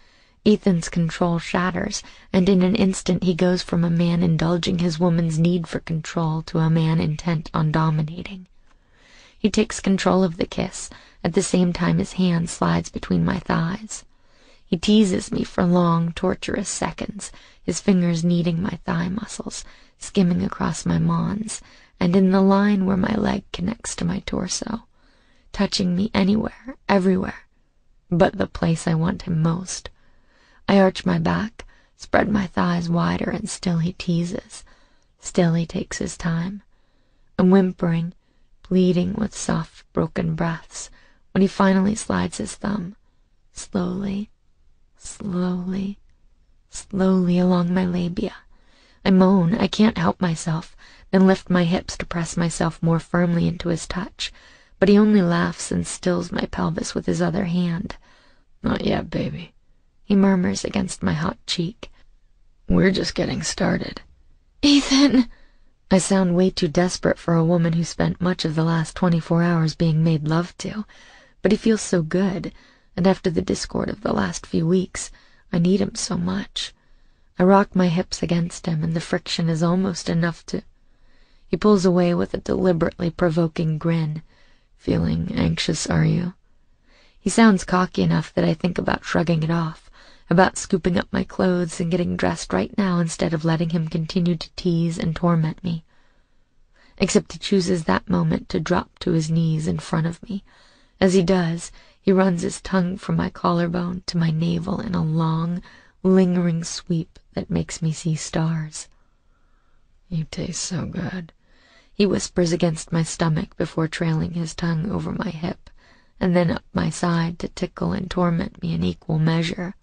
Ethan's control shatters, and in an instant he goes from a man indulging his woman's need for control to a man intent on dominating. He takes control of the kiss, at the same time his hand slides between my thighs. He teases me for long, torturous seconds, his fingers kneading my thigh muscles, skimming across my mons, and in the line where my leg connects to my torso, touching me anywhere, everywhere, but the place I want him most. I arch my back, spread my thighs wider, and still he teases. Still he takes his time. I'm whimpering, pleading with soft, broken breaths, when he finally slides his thumb, slowly, slowly, slowly along my labia. I moan, I can't help myself, then lift my hips to press myself more firmly into his touch, but he only laughs and stills my pelvis with his other hand. "Not yet, baby," he murmurs against my hot cheek. "We're just getting started." "Ethan!" I sound way too desperate for a woman who spent much of the last twenty-four hours being made love to, but he feels so good, and after the discord of the last few weeks, I need him so much. I rock my hips against him, and the friction is almost enough to... He pulls away with a deliberately provoking grin. "Feeling anxious, are you?" He sounds cocky enough that I think about shrugging it off, about scooping up my clothes and getting dressed right now instead of letting him continue to tease and torment me. Except he chooses that moment to drop to his knees in front of me. As he does, he runs his tongue from my collarbone to my navel in a long, lingering sweep that makes me see stars. "You taste so good," he whispers against my stomach before trailing his tongue over my hip, and then up my side to tickle and torment me in equal measure.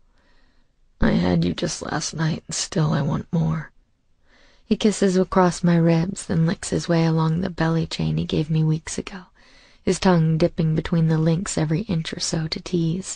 "I had you just last night, and still I want more." He kisses across my ribs, then licks his way along the belly chain he gave me weeks ago, his tongue dipping between the links every inch or so to tease.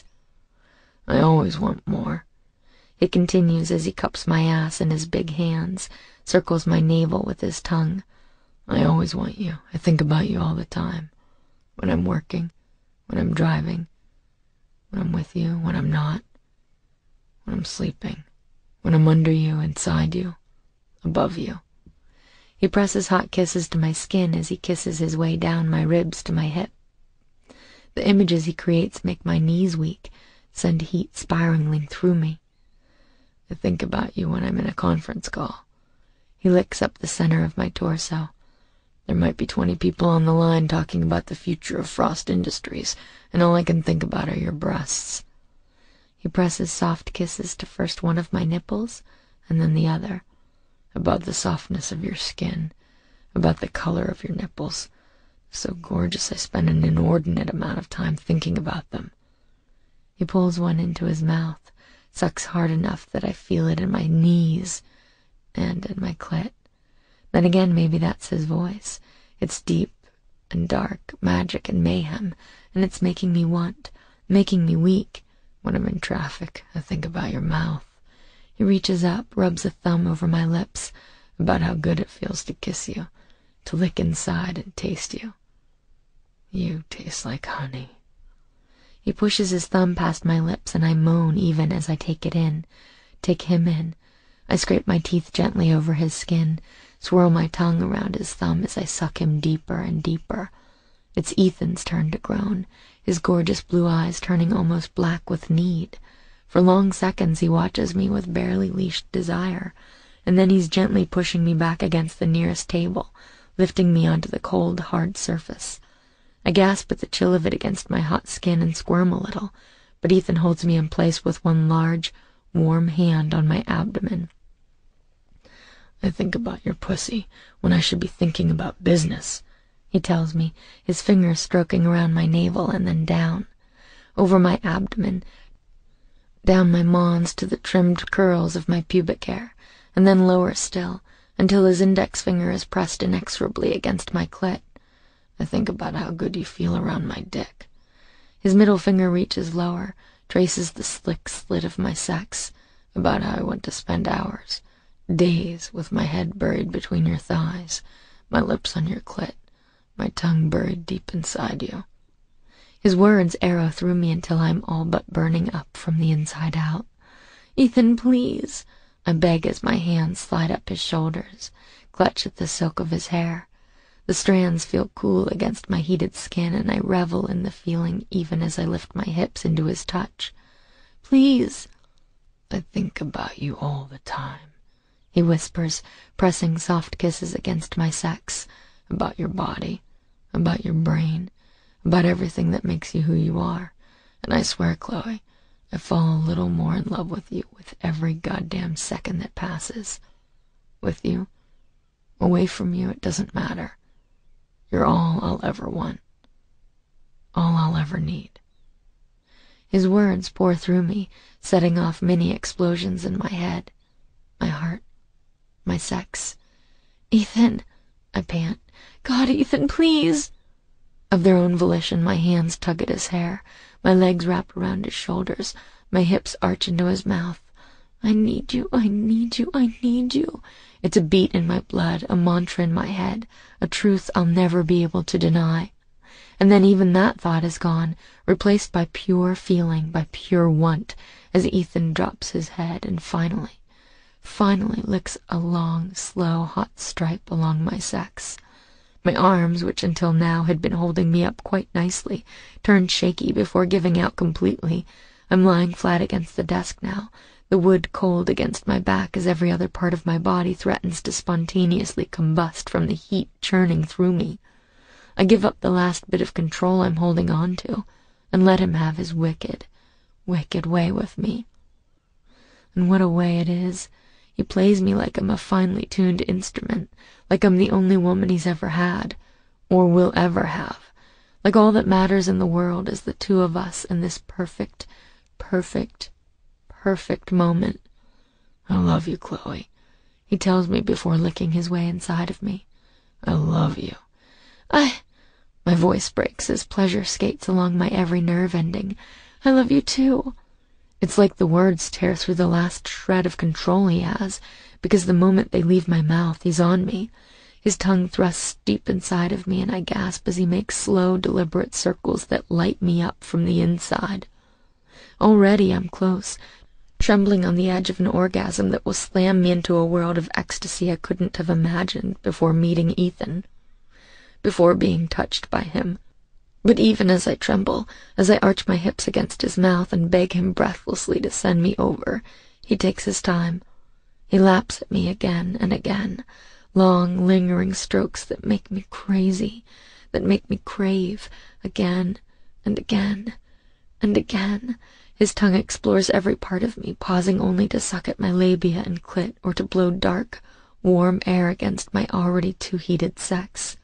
"I always want more," he continues as he cups my ass in his big hands, circles my navel with his tongue. "I always want you. I think about you all the time. When I'm working, when I'm driving, when I'm with you, when I'm not, when I'm sleeping, when I'm under you, inside you, above you." He presses hot kisses to my skin as he kisses his way down my ribs to my hip. The images he creates make my knees weak, send heat spiraling through me. "I think about you when I'm in a conference call." He licks up the center of my torso. "There might be twenty people on the line talking about the future of Frost Industries, and all I can think about are your breasts." He presses soft kisses to first one of my nipples, and then the other. "About the softness of your skin, about the color of your nipples. So gorgeous I spend an inordinate amount of time thinking about them." He pulls one into his mouth, sucks hard enough that I feel it in my knees and in my clit. Then again, maybe that's his voice. It's deep and dark, magic and mayhem, and it's making me want, making me weak. "When I'm in traffic, I think about your mouth." He reaches up, rubs a thumb over my lips, "About how good it feels to kiss you, to lick inside and taste you. You taste like honey." He pushes his thumb past my lips, and I moan even as I take it in, take him in. I scrape my teeth gently over his skin, swirl my tongue around his thumb as I suck him deeper and deeper. It's Ethan's turn to groan, his gorgeous blue eyes turning almost black with need. For long seconds he watches me with barely leashed desire, and then he's gently pushing me back against the nearest table, lifting me onto the cold, hard surface. I gasp at the chill of it against my hot skin and squirm a little, but Ethan holds me in place with one large, warm hand on my abdomen. "I think about your pussy when I should be thinking about business," he tells me, his fingers stroking around my navel and then down, over my abdomen, down my mons to the trimmed curls of my pubic hair, and then lower still, until his index finger is pressed inexorably against my clit. "I think about how good you feel around my dick." His middle finger reaches lower, traces the slick slit of my sex, "About how I want to spend hours, days, with my head buried between your thighs, my lips on your clit, my tongue buried deep inside you." His words arrow through me until I'm all but burning up from the inside out. Ethan, please. I beg as my hands slide up his shoulders, clutch at the silk of his hair. The strands feel cool against my heated skin, and I revel in the feeling even as I lift my hips into his touch. Please. I think about you all the time, he whispers, pressing soft kisses against my sex. About your body, about your brain, about everything that makes you who you are. And I swear, Chloe, I fall a little more in love with you with every goddamn second that passes. With you, away from you, it doesn't matter. You're all I'll ever want, all I'll ever need. His words pour through me, setting off mini explosions in my head, my heart, my sex. Ethan, I pant. God, Ethan, please. Of their own volition, my hands tug at his hair, my legs wrap around his shoulders, my hips arch into his mouth. I need you, I need you, I need you. It's a beat in my blood, a mantra in my head, a truth I'll never be able to deny. And then even that thought is gone, replaced by pure feeling, by pure want, as Ethan drops his head and finally, finally licks a long, slow, hot stripe along my sex. My arms, which until now had been holding me up quite nicely, turned shaky before giving out completely. I'm lying flat against the desk now, the wood cold against my back as every other part of my body threatens to spontaneously combust from the heat churning through me. I give up the last bit of control I'm holding on to, and let him have his wicked, wicked way with me. And what a way it is! He plays me like I'm a finely tuned instrument, like I'm the only woman he's ever had, or will ever have, like all that matters in the world is the two of us in this perfect, perfect, perfect moment. I love you, Chloe, he tells me before licking his way inside of me. I love you. I... My voice breaks as pleasure skates along my every nerve ending. I love you too. It's like the words tear through the last shred of control he has, because the moment they leave my mouth, he's on me. His tongue thrusts deep inside of me, and I gasp as he makes slow, deliberate circles that light me up from the inside. Already I'm close, trembling on the edge of an orgasm that will slam me into a world of ecstasy I couldn't have imagined before meeting Ethan, before being touched by him. But even as I tremble, as I arch my hips against his mouth and beg him breathlessly to send me over, he takes his time. He laps at me again and again, long, lingering strokes that make me crazy, that make me crave, again and again and again. His tongue explores every part of me, pausing only to suck at my labia and clit or to blow dark, warm air against my already too heated sex.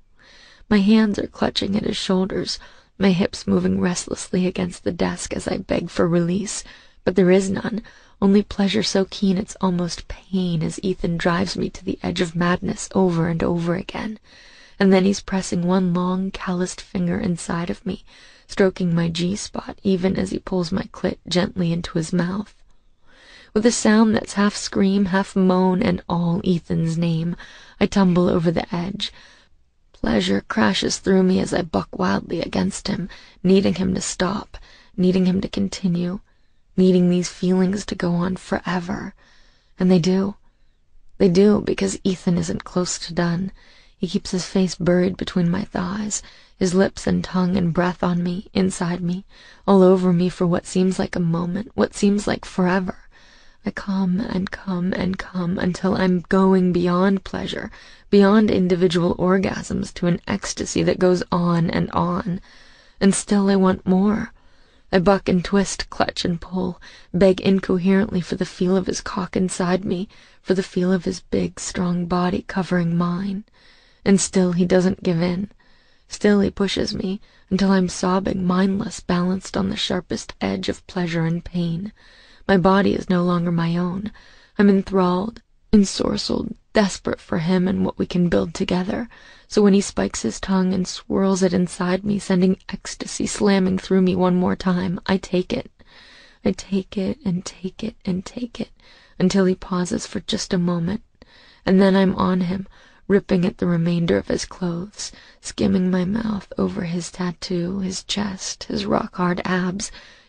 My hands are clutching at his shoulders, my hips moving restlessly against the desk as I beg for release, but there is none, only pleasure so keen it's almost pain as Ethan drives me to the edge of madness over and over again. And then he's pressing one long, calloused finger inside of me, stroking my G-spot even as he pulls my clit gently into his mouth. With a sound that's half scream, half moan, and all Ethan's name, I tumble over the edge. Pleasure crashes through me as I buck wildly against him, needing him to stop, needing him to continue, needing these feelings to go on forever. And they do. They do, because Ethan isn't close to done. He keeps his face buried between my thighs, his lips and tongue and breath on me, inside me, all over me for what seems like a moment, what seems like forever. I come and come and come until I'm going beyond pleasure, beyond individual orgasms to an ecstasy that goes on and on. And still I want more. I buck and twist, clutch and pull, beg incoherently for the feel of his cock inside me, for the feel of his big, strong body covering mine. And still he doesn't give in. Still he pushes me, until I'm sobbing, mindless, balanced on the sharpest edge of pleasure and pain. My body is no longer my own. I'm enthralled, ensorcelled, desperate for him and what we can build together. So when he spikes his tongue and swirls it inside me, sending ecstasy slamming through me one more time, I take it. I take it and take it and take it, until he pauses for just a moment. And then I'm on him, ripping at the remainder of his clothes, skimming my mouth over his tattoo, his chest, his rock-hard abs,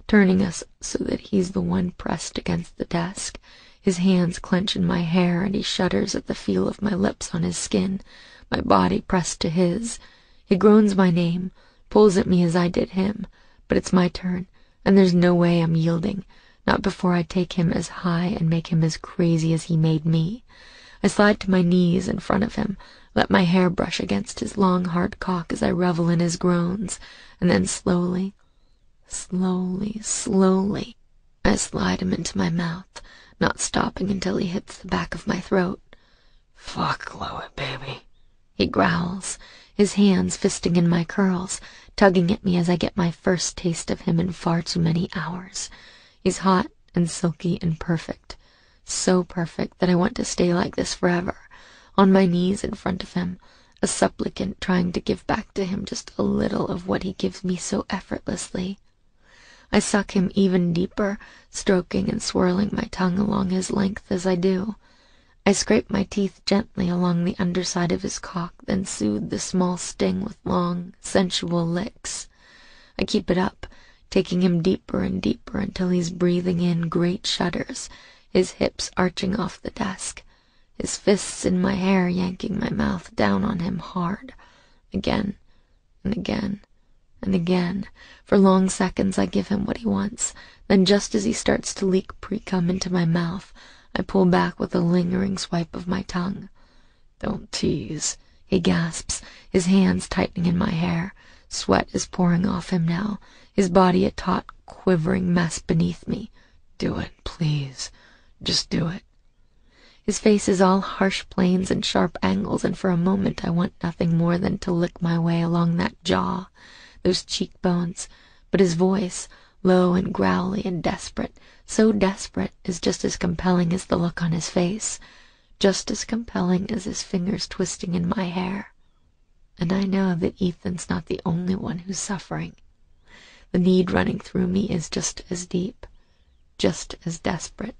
turning us so that he's the one pressed against the desk. His hands clench in my hair, and he shudders at the feel of my lips on his skin, my body pressed to his. He groans my name, pulls at me as I did him, but it's my turn, and there's no way I'm yielding, not before I take him as high and make him as crazy as he made me. I slide to my knees in front of him, let my hair brush against his long, hard cock as I revel in his groans, and then slowly, slowly, slowly, I slide him into my mouth, not stopping until he hits the back of my throat. "Fuck, Chloe, baby," he growls, his hands fisting in my curls, tugging at me as I get my first taste of him in far too many hours. He's hot and silky and perfect, so perfect that I want to stay like this forever, on my knees in front of him, a supplicant trying to give back to him just a little of what he gives me so effortlessly. I suck him even deeper, stroking and swirling my tongue along his length as I do. I scrape my teeth gently along the underside of his cock, then soothe the small sting with long, sensual licks. I keep it up, taking him deeper and deeper until he's breathing in great shudders, his hips arching off the desk, his fists in my hair yanking my mouth down on him hard, again and again and again. For long seconds I give him what he wants, then just as he starts to leak pre-cum into my mouth, I pull back with a lingering swipe of my tongue. "Don't tease," he gasps, his hands tightening in my hair. Sweat is pouring off him now, his body a taut, quivering mess beneath me. "Do it, please. Just do it." His face is all harsh planes and sharp angles, and for a moment I want nothing more than to lick my way along that jaw, those cheekbones, but his voice, low and growly and desperate, so desperate, is just as compelling as the look on his face, just as compelling as his fingers twisting in my hair. And I know that Ethan's not the only one who's suffering. The need running through me is just as deep, just as desperate.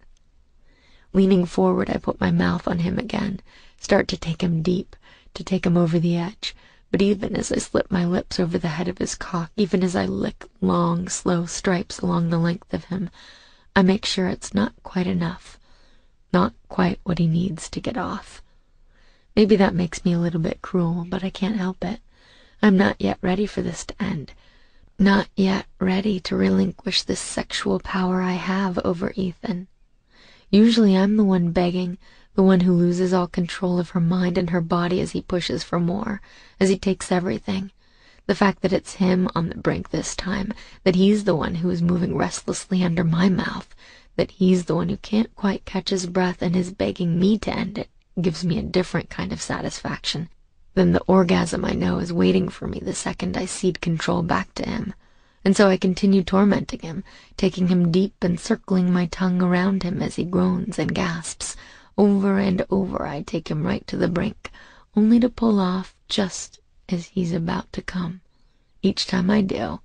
Leaning forward, I put my mouth on him again, start to take him deep, to take him over the edge, but even as I slip my lips over the head of his cock, even as I lick long, slow stripes along the length of him, I make sure it's not quite enough, not quite what he needs to get off. Maybe that makes me a little bit cruel, but I can't help it. I'm not yet ready for this to end, not yet ready to relinquish this sexual power I have over Ethan. Usually I'm the one begging, the one who loses all control of her mind and her body as he pushes for more, as he takes everything. The fact that it's him on the brink this time, that he's the one who is moving restlessly under my mouth, that he's the one who can't quite catch his breath and is begging me to end it, gives me a different kind of satisfaction than the orgasm I know is waiting for me the second I cede control back to him. And so I continue tormenting him, taking him deep and circling my tongue around him as he groans and gasps. Over and over I take him right to the brink, only to pull off just as he's about to come. Each time I do,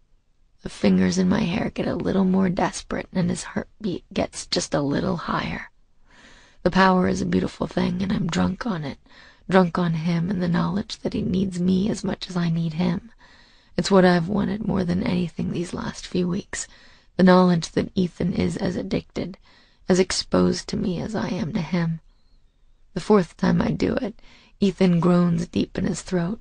the fingers in my hair get a little more desperate and his heartbeat gets just a little higher. The power is a beautiful thing, and I'm drunk on it, drunk on him and the knowledge that he needs me as much as I need him. It's what I've wanted more than anything these last few weeks, the knowledge that Ethan is as addicted, as exposed to me as I am to him. The fourth time I do it, Ethan groans deep in his throat.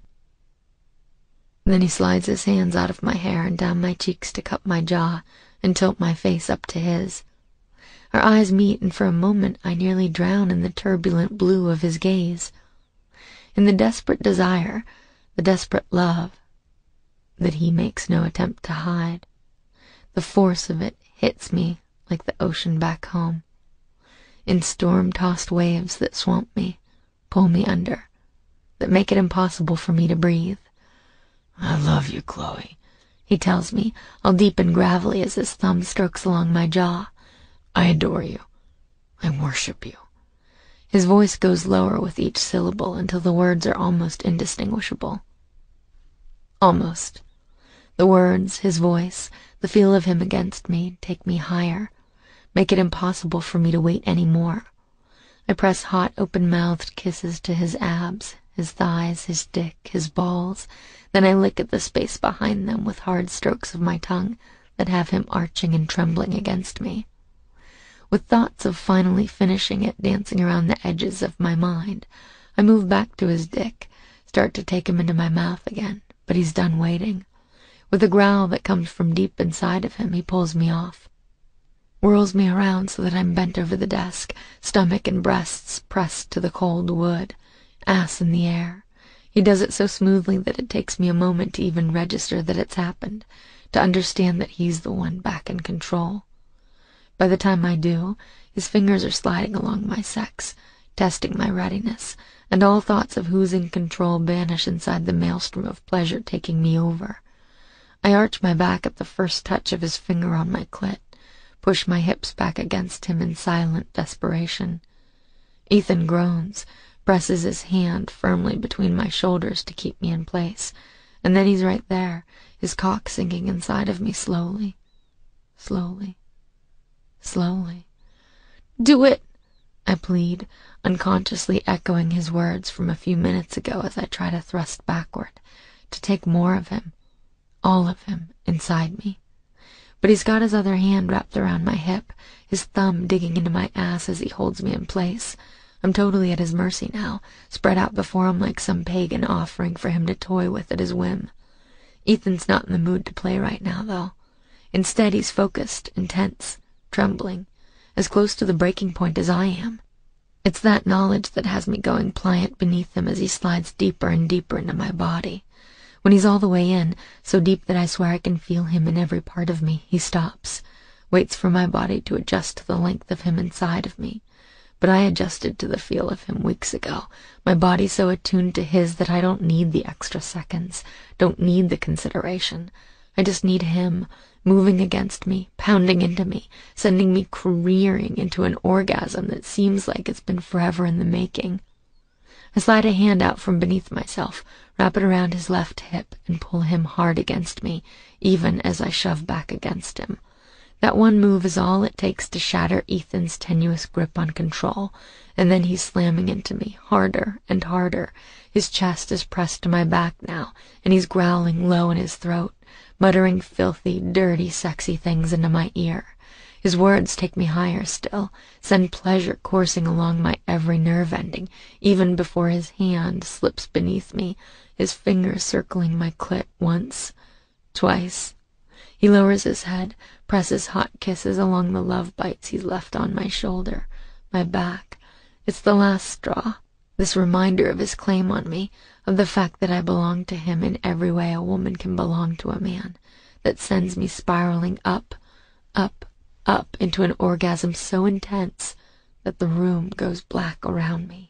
Then he slides his hands out of my hair and down my cheeks to cup my jaw and tilt my face up to his. Our eyes meet, and for a moment I nearly drown in the turbulent blue of his gaze, in the desperate desire, the desperate love, that he makes no attempt to hide. The force of it hits me like the ocean back home, in storm-tossed waves that swamp me, pull me under, that make it impossible for me to breathe. "I love you, Chloe," he tells me, all deep and gravelly as his thumb strokes along my jaw. "I adore you. I worship you." His voice goes lower with each syllable until the words are almost indistinguishable. Almost. The words, his voice, the feel of him against me, take me higher, make it impossible for me to wait any more. I press hot, open-mouthed kisses to his abs, his thighs, his dick, his balls, then I lick at the space behind them with hard strokes of my tongue, that have him arching and trembling against me. With thoughts of finally finishing it dancing around the edges of my mind, I move back to his dick, start to take him into my mouth again, but he's done waiting. With a growl that comes from deep inside of him, he pulls me off, whirls me around so that I'm bent over the desk, stomach and breasts pressed to the cold wood, ass in the air. He does it so smoothly that it takes me a moment to even register that it's happened, to understand that he's the one back in control. By the time I do, his fingers are sliding along my sex, testing my readiness, and all thoughts of who's in control vanish inside the maelstrom of pleasure taking me over. I arch my back at the first touch of his finger on my clit, push my hips back against him in silent desperation. Ethan groans, presses his hand firmly between my shoulders to keep me in place, and then he's right there, his cock sinking inside of me slowly, slowly, slowly. "Do it!" I plead, unconsciously echoing his words from a few minutes ago as I try to thrust backward, to take more of him, all of him, inside me. But he's got his other hand wrapped around my hip, his thumb digging into my ass as he holds me in place. I'm totally at his mercy now, spread out before him like some pagan offering for him to toy with at his whim. Ethan's not in the mood to play right now, though. Instead, he's focused, intense, trembling, as close to the breaking point as I am. It's that knowledge that has me going pliant beneath him as he slides deeper and deeper into my body. When he's all the way in, so deep that I swear I can feel him in every part of me, he stops, waits for my body to adjust to the length of him inside of me. But I adjusted to the feel of him weeks ago, my body so attuned to his that I don't need the extra seconds, don't need the consideration. I just need him, moving against me, pounding into me, sending me careering into an orgasm that seems like it's been forever in the making. I slide a hand out from beneath myself, wrap it around his left hip, and pull him hard against me, even as I shove back against him. That one move is all it takes to shatter Ethan's tenuous grip on control, and then he's slamming into me, harder and harder. His chest is pressed to my back now, and he's growling low in his throat, muttering filthy, dirty, sexy things into my ear. His words take me higher still, send pleasure coursing along my every nerve ending, even before his hand slips beneath me, his fingers circling my clit once, twice. He lowers his head, presses hot kisses along the love bites he's left on my shoulder, my back. It's the last straw, this reminder of his claim on me, of the fact that I belong to him in every way a woman can belong to a man, that sends me spiraling up, up, up into an orgasm so intense that the room goes black around me.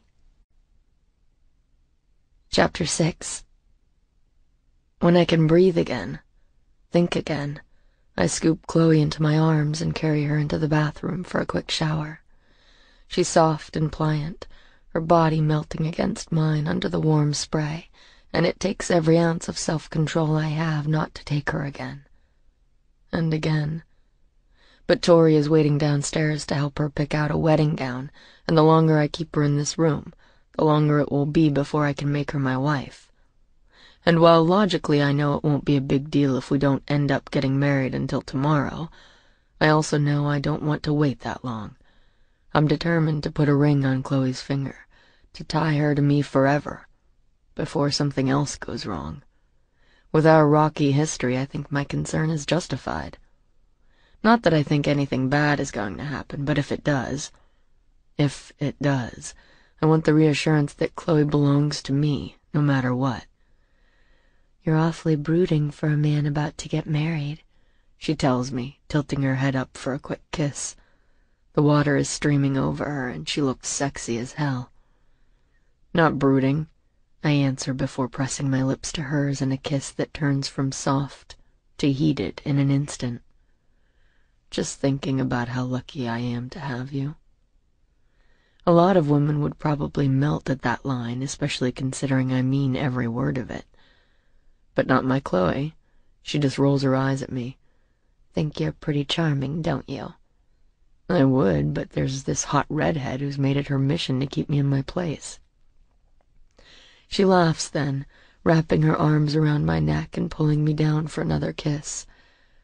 Chapter six. When I can breathe again, think again, I scoop Chloe into my arms and carry her into the bathroom for a quick shower. She's soft and pliant, her body melting against mine under the warm spray, and it takes every ounce of self-control I have not to take her again. And again. But Tori is waiting downstairs to help her pick out a wedding gown, and the longer I keep her in this room, the longer it will be before I can make her my wife. And while logically I know it won't be a big deal if we don't end up getting married until tomorrow, I also know I don't want to wait that long. I'm determined to put a ring on Chloe's finger, to tie her to me forever, before something else goes wrong. With our rocky history, I think my concern is justified. Not that I think anything bad is going to happen, but if it does, if it does, I want the reassurance that Chloe belongs to me, no matter what. "You're awfully brooding for a man about to get married," she tells me, tilting her head up for a quick kiss. The water is streaming over her, and she looks sexy as hell. "Not brooding," I answer before pressing my lips to hers in a kiss that turns from soft to heated in an instant. "Just thinking about how lucky I am to have you." A lot of women would probably melt at that line, especially considering I mean every word of it. But not my Chloe. She just rolls her eyes at me. "Think you're pretty charming, don't you?" I would, but there's this hot redhead who's made it her mission to keep me in my place. She laughs then, wrapping her arms around my neck and pulling me down for another kiss.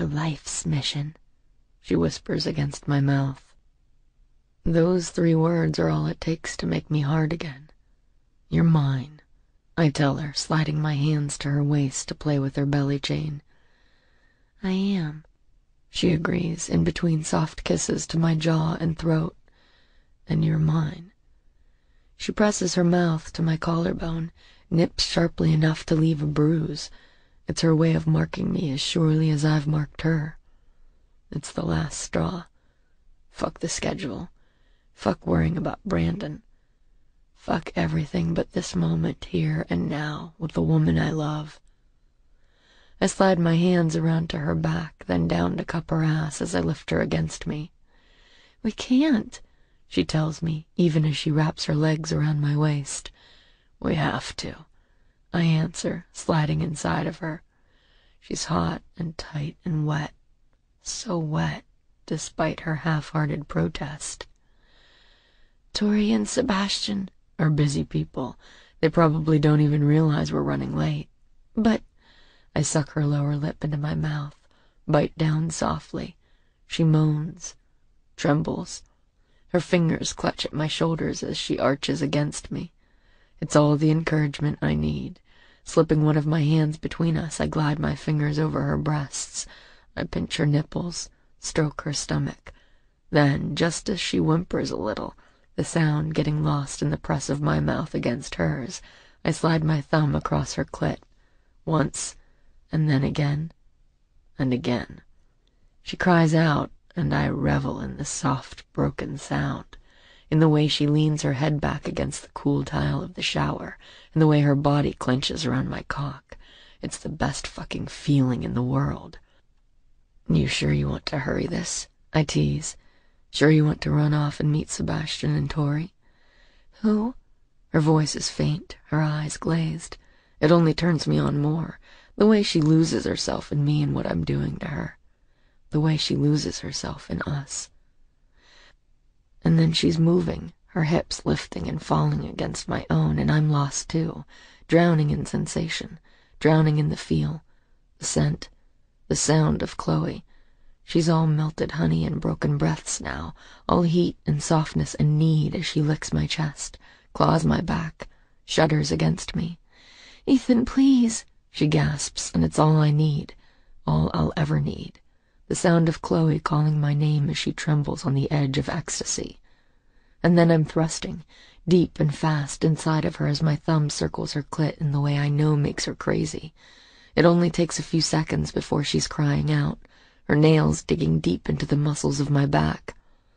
her life's mission, she whispers against my mouth. Those three words are all it takes to make me hard again. You're mine, I tell her, sliding my hands to her waist to play with her belly chain. I am, she agrees, in between soft kisses to my jaw and throat. And you're mine. She presses her mouth to my collarbone, nips sharply enough to leave a bruise. It's her way of marking me as surely as I've marked her. It's the last straw. Fuck the schedule. Fuck worrying about Brandon. Fuck everything but this moment here and now with the woman I love. I slide my hands around to her back, then down to cup her ass as I lift her against me. We can't, she tells me, even as she wraps her legs around my waist. We have to, I answer, sliding inside of her. She's hot and tight and wet. So wet, despite her half-hearted protest. Tori and Sebastian are busy people. They probably don't even realize we're running late. But I suck her lower lip into my mouth, bite down softly. She moans, trembles. Her fingers clutch at my shoulders as she arches against me. It's all the encouragement I need. Slipping one of my hands between us, I glide my fingers over her breasts. I pinch her nipples, stroke her stomach. Then, just as she whimpers a little, the sound getting lost in the press of my mouth against hers, I slide my thumb across her clit. Once, and then again, and again. She cries out, and I revel in the soft, broken sound, in the way she leans her head back against the cool tile of the shower, in the way her body clenches around my cock. It's the best fucking feeling in the world. You sure you want to hurry this? I tease. Sure you want to run off and meet Sebastian and Tori? Who? Her voice is faint, her eyes glazed. It only turns me on more, the way she loses herself in me and what I'm doing to her. The way she loses herself in us. And then she's moving, her hips lifting and falling against my own, and I'm lost too, drowning in sensation, drowning in the feel, the scent, the sound of Chloe. She's all melted honey and broken breaths now, all heat and softness and need as she licks my chest, claws my back, shudders against me. Ethan, please, she gasps, and it's all I need, all I'll ever need. The sound of Chloe calling my name as she trembles on the edge of ecstasy. And then I'm thrusting, deep and fast, inside of her as my thumb circles her clit in the way I know makes her crazy. It only takes a few seconds before she's crying out, her nails digging deep into the muscles of my back.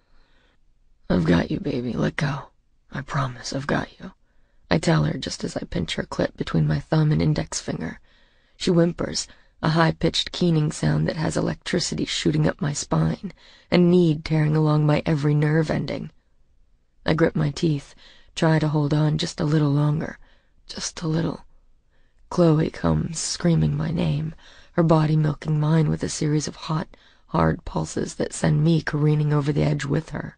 I've got you, baby, let go. I promise I've got you. I tell her just as I pinch her clit between my thumb and index finger. She whimpers, a high-pitched keening sound that has electricity shooting up my spine, and need tearing along my every nerve ending. I grip my teeth, try to hold on just a little longer, just a little. Chloe comes, screaming my name, her body milking mine with a series of hot, hard pulses that send me careening over the edge with her.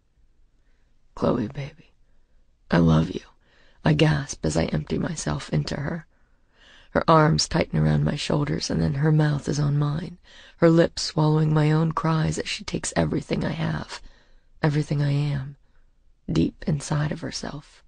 Chloe, baby, I love you, I gasp as I empty myself into her. Her arms tighten around my shoulders, and then her mouth is on mine, her lips swallowing my own cries as she takes everything I have, everything I am, deep inside of herself.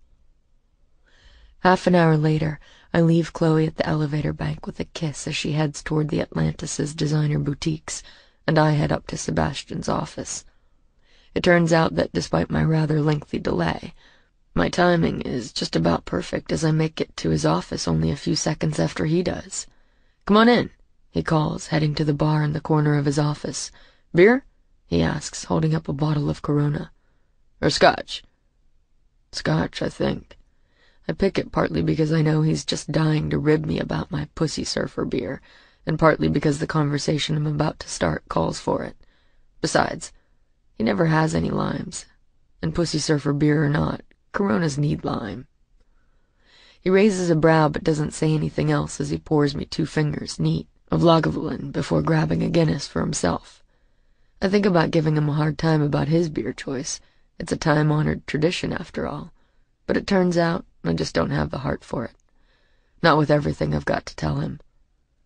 Half an hour later, I leave Chloe at the elevator bank with a kiss as she heads toward the Atlantis' designer boutiques, and I head up to Sebastian's office. It turns out that despite my rather lengthy delay, my timing is just about perfect as I make it to his office only a few seconds after he does. Come on in, he calls, heading to the bar in the corner of his office. Beer? He asks, holding up a bottle of Corona. Or scotch? Scotch, I think. I pick it partly because I know he's just dying to rib me about my Pussy Surfer beer, and partly because the conversation I'm about to start calls for it. Besides, he never has any limes, and Pussy Surfer beer or not, Coronas need lime. He raises a brow but doesn't say anything else as he pours me two fingers, neat, of Lagavulin before grabbing a Guinness for himself. I think about giving him a hard time about his beer choice. It's a time-honored tradition, after all. But it turns out I just don't have the heart for it. Not with everything I've got to tell him.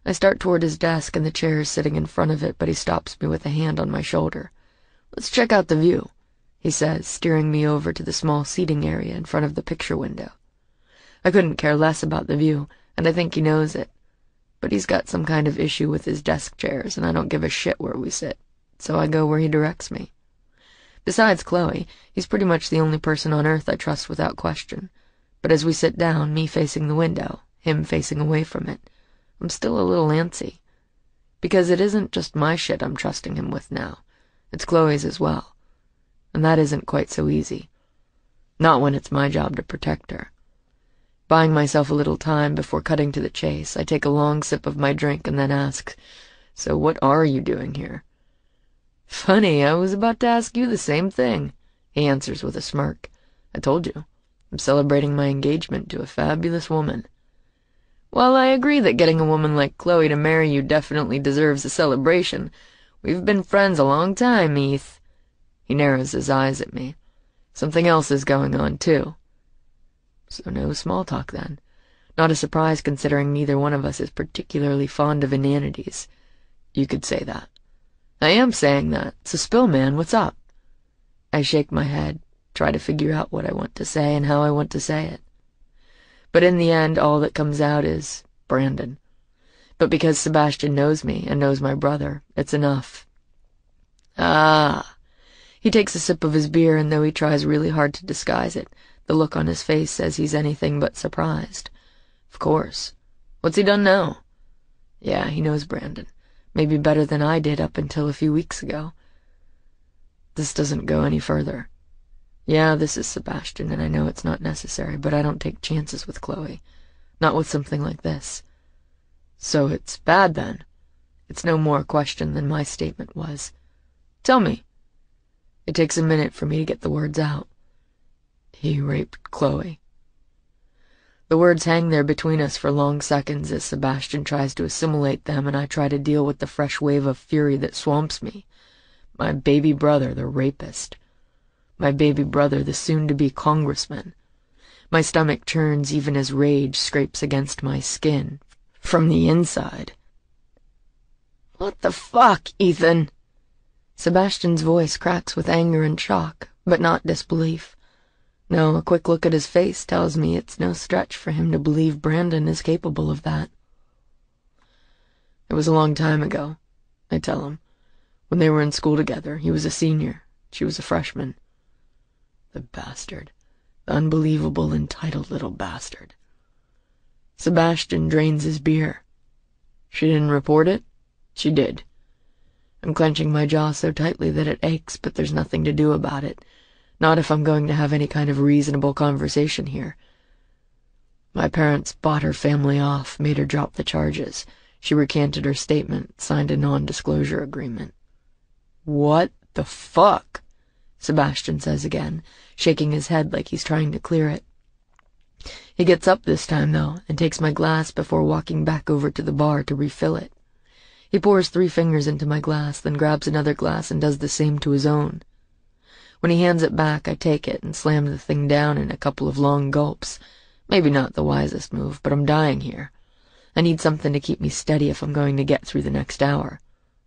I start toward his desk and the chair is sitting in front of it, but he stops me with a hand on my shoulder. "Let's check out the view," he says, steering me over to the small seating area in front of the picture window. I couldn't care less about the view, and I think he knows it. But he's got some kind of issue with his desk chairs, and I don't give a shit where we sit, so I go where he directs me. Besides Chloe, he's pretty much the only person on earth I trust without question. But as we sit down, me facing the window, him facing away from it, I'm still a little antsy. Because it isn't just my shit I'm trusting him with now. It's Chloe's as well. And that isn't quite so easy. Not when it's my job to protect her. Buying myself a little time before cutting to the chase, I take a long sip of my drink and then ask, "So what are you doing here?" "Funny, I was about to ask you the same thing," he answers with a smirk. "I told you. I'm celebrating my engagement to a fabulous woman." "While I agree that getting a woman like Chloe to marry you definitely deserves a celebration, we've been friends a long time, Eth." He narrows his eyes at me. "Something else is going on, too." So no small talk, then. Not a surprise, considering neither one of us is particularly fond of inanities. You could say that. I am saying that, so spill, man, what's up? I shake my head, try to figure out what I want to say and how I want to say it. But in the end, all that comes out is Brandon. But because Sebastian knows me and knows my brother, it's enough. Ah. He takes a sip of his beer, and though he tries really hard to disguise it, the look on his face says he's anything but surprised. Of course. What's he done now? Yeah, he knows Brandon. Maybe better than I did up until a few weeks ago. This doesn't go any further. Yeah, this is Sebastian, and I know it's not necessary, but I don't take chances with Chloe. Not with something like this. So it's bad, then? It's no more a question than my statement was. Tell me. It takes a minute for me to get the words out. He raped Chloe. The words hang there between us for long seconds as Sebastian tries to assimilate them, and I try to deal with the fresh wave of fury that swamps me. My baby brother, the rapist. My baby brother, the soon-to-be congressman. My stomach churns even as rage scrapes against my skin, from the inside. What the fuck, Ethan? Sebastian's voice cracks with anger and shock, but not disbelief. No, a quick look at his face tells me it's no stretch for him to believe Brandon is capable of that. It was a long time ago, I tell him. When they were in school together, he was a senior, she was a freshman. The bastard. The unbelievable, entitled little bastard. Sebastian drains his beer. She didn't report it? She did. I'm clenching my jaw so tightly that it aches, but there's nothing to do about it. Not if I'm going to have any kind of reasonable conversation here. My parents bought her family off, made her drop the charges. She recanted her statement, signed a non-disclosure agreement. What the fuck? Sebastian says again, shaking his head like he's trying to clear it. He gets up this time, though, and takes my glass before walking back over to the bar to refill it. He pours three fingers into my glass, then grabs another glass and does the same to his own. When he hands it back, I take it and slam the thing down in a couple of long gulps. Maybe not the wisest move, but I'm dying here. I need something to keep me steady if I'm going to get through the next hour.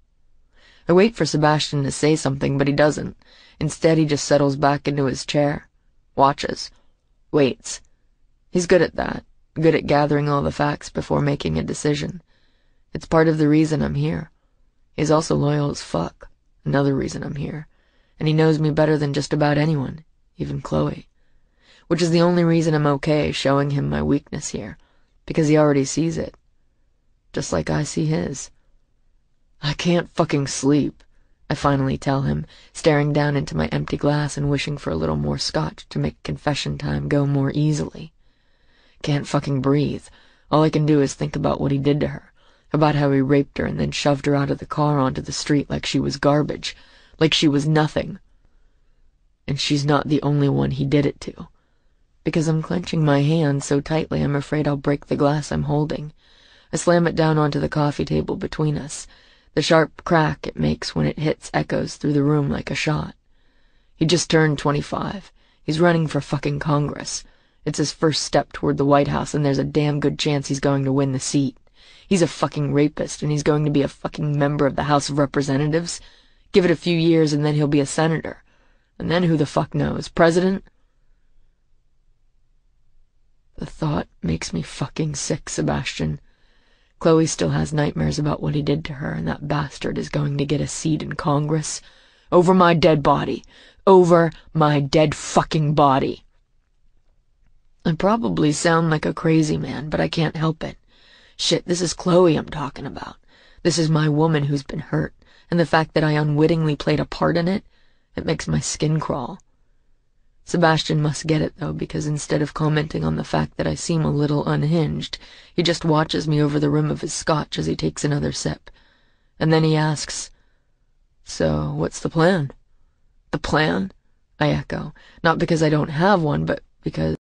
I wait for Sebastian to say something, but he doesn't. Instead, he just settles back into his chair, watches, waits. He's good at that, good at gathering all the facts before making a decision. It's part of the reason I'm here. He's also loyal as fuck, another reason I'm here. And he knows me better than just about anyone, even Chloe. Which is the only reason I'm okay showing him my weakness here, because he already sees it. Just like I see his. I can't fucking sleep, I finally tell him, staring down into my empty glass and wishing for a little more scotch to make confession time go more easily. Can't fucking breathe. All I can do is think about what he did to her, about how he raped her and then shoved her out of the car onto the street like she was garbage, like she was nothing. And she's not the only one he did it to. Because I'm clenching my hand so tightly I'm afraid I'll break the glass I'm holding. I slam it down onto the coffee table between us. The sharp crack it makes when it hits echoes through the room like a shot. He just turned twenty-five. He's running for fucking Congress. It's his first step toward the White House, and there's a damn good chance he's going to win the seat. He's a fucking rapist, and he's going to be a fucking member of the House of Representatives. Give it a few years, and then he'll be a senator. And then who the fuck knows? President? The thought makes me fucking sick, Sebastian. Chloe still has nightmares about what he did to her, and that bastard is going to get a seat in Congress. Over my dead body. Over my dead fucking body. I probably sound like a crazy man, but I can't help it. Shit, this is Chloe I'm talking about. This is my woman who's been hurt, and the fact that I unwittingly played a part in it, it makes my skin crawl. Sebastian must get it, though, because instead of commenting on the fact that I seem a little unhinged, he just watches me over the rim of his scotch as he takes another sip. And then he asks, "So, what's the plan?" "The plan?" I echo, not because I don't have one, but because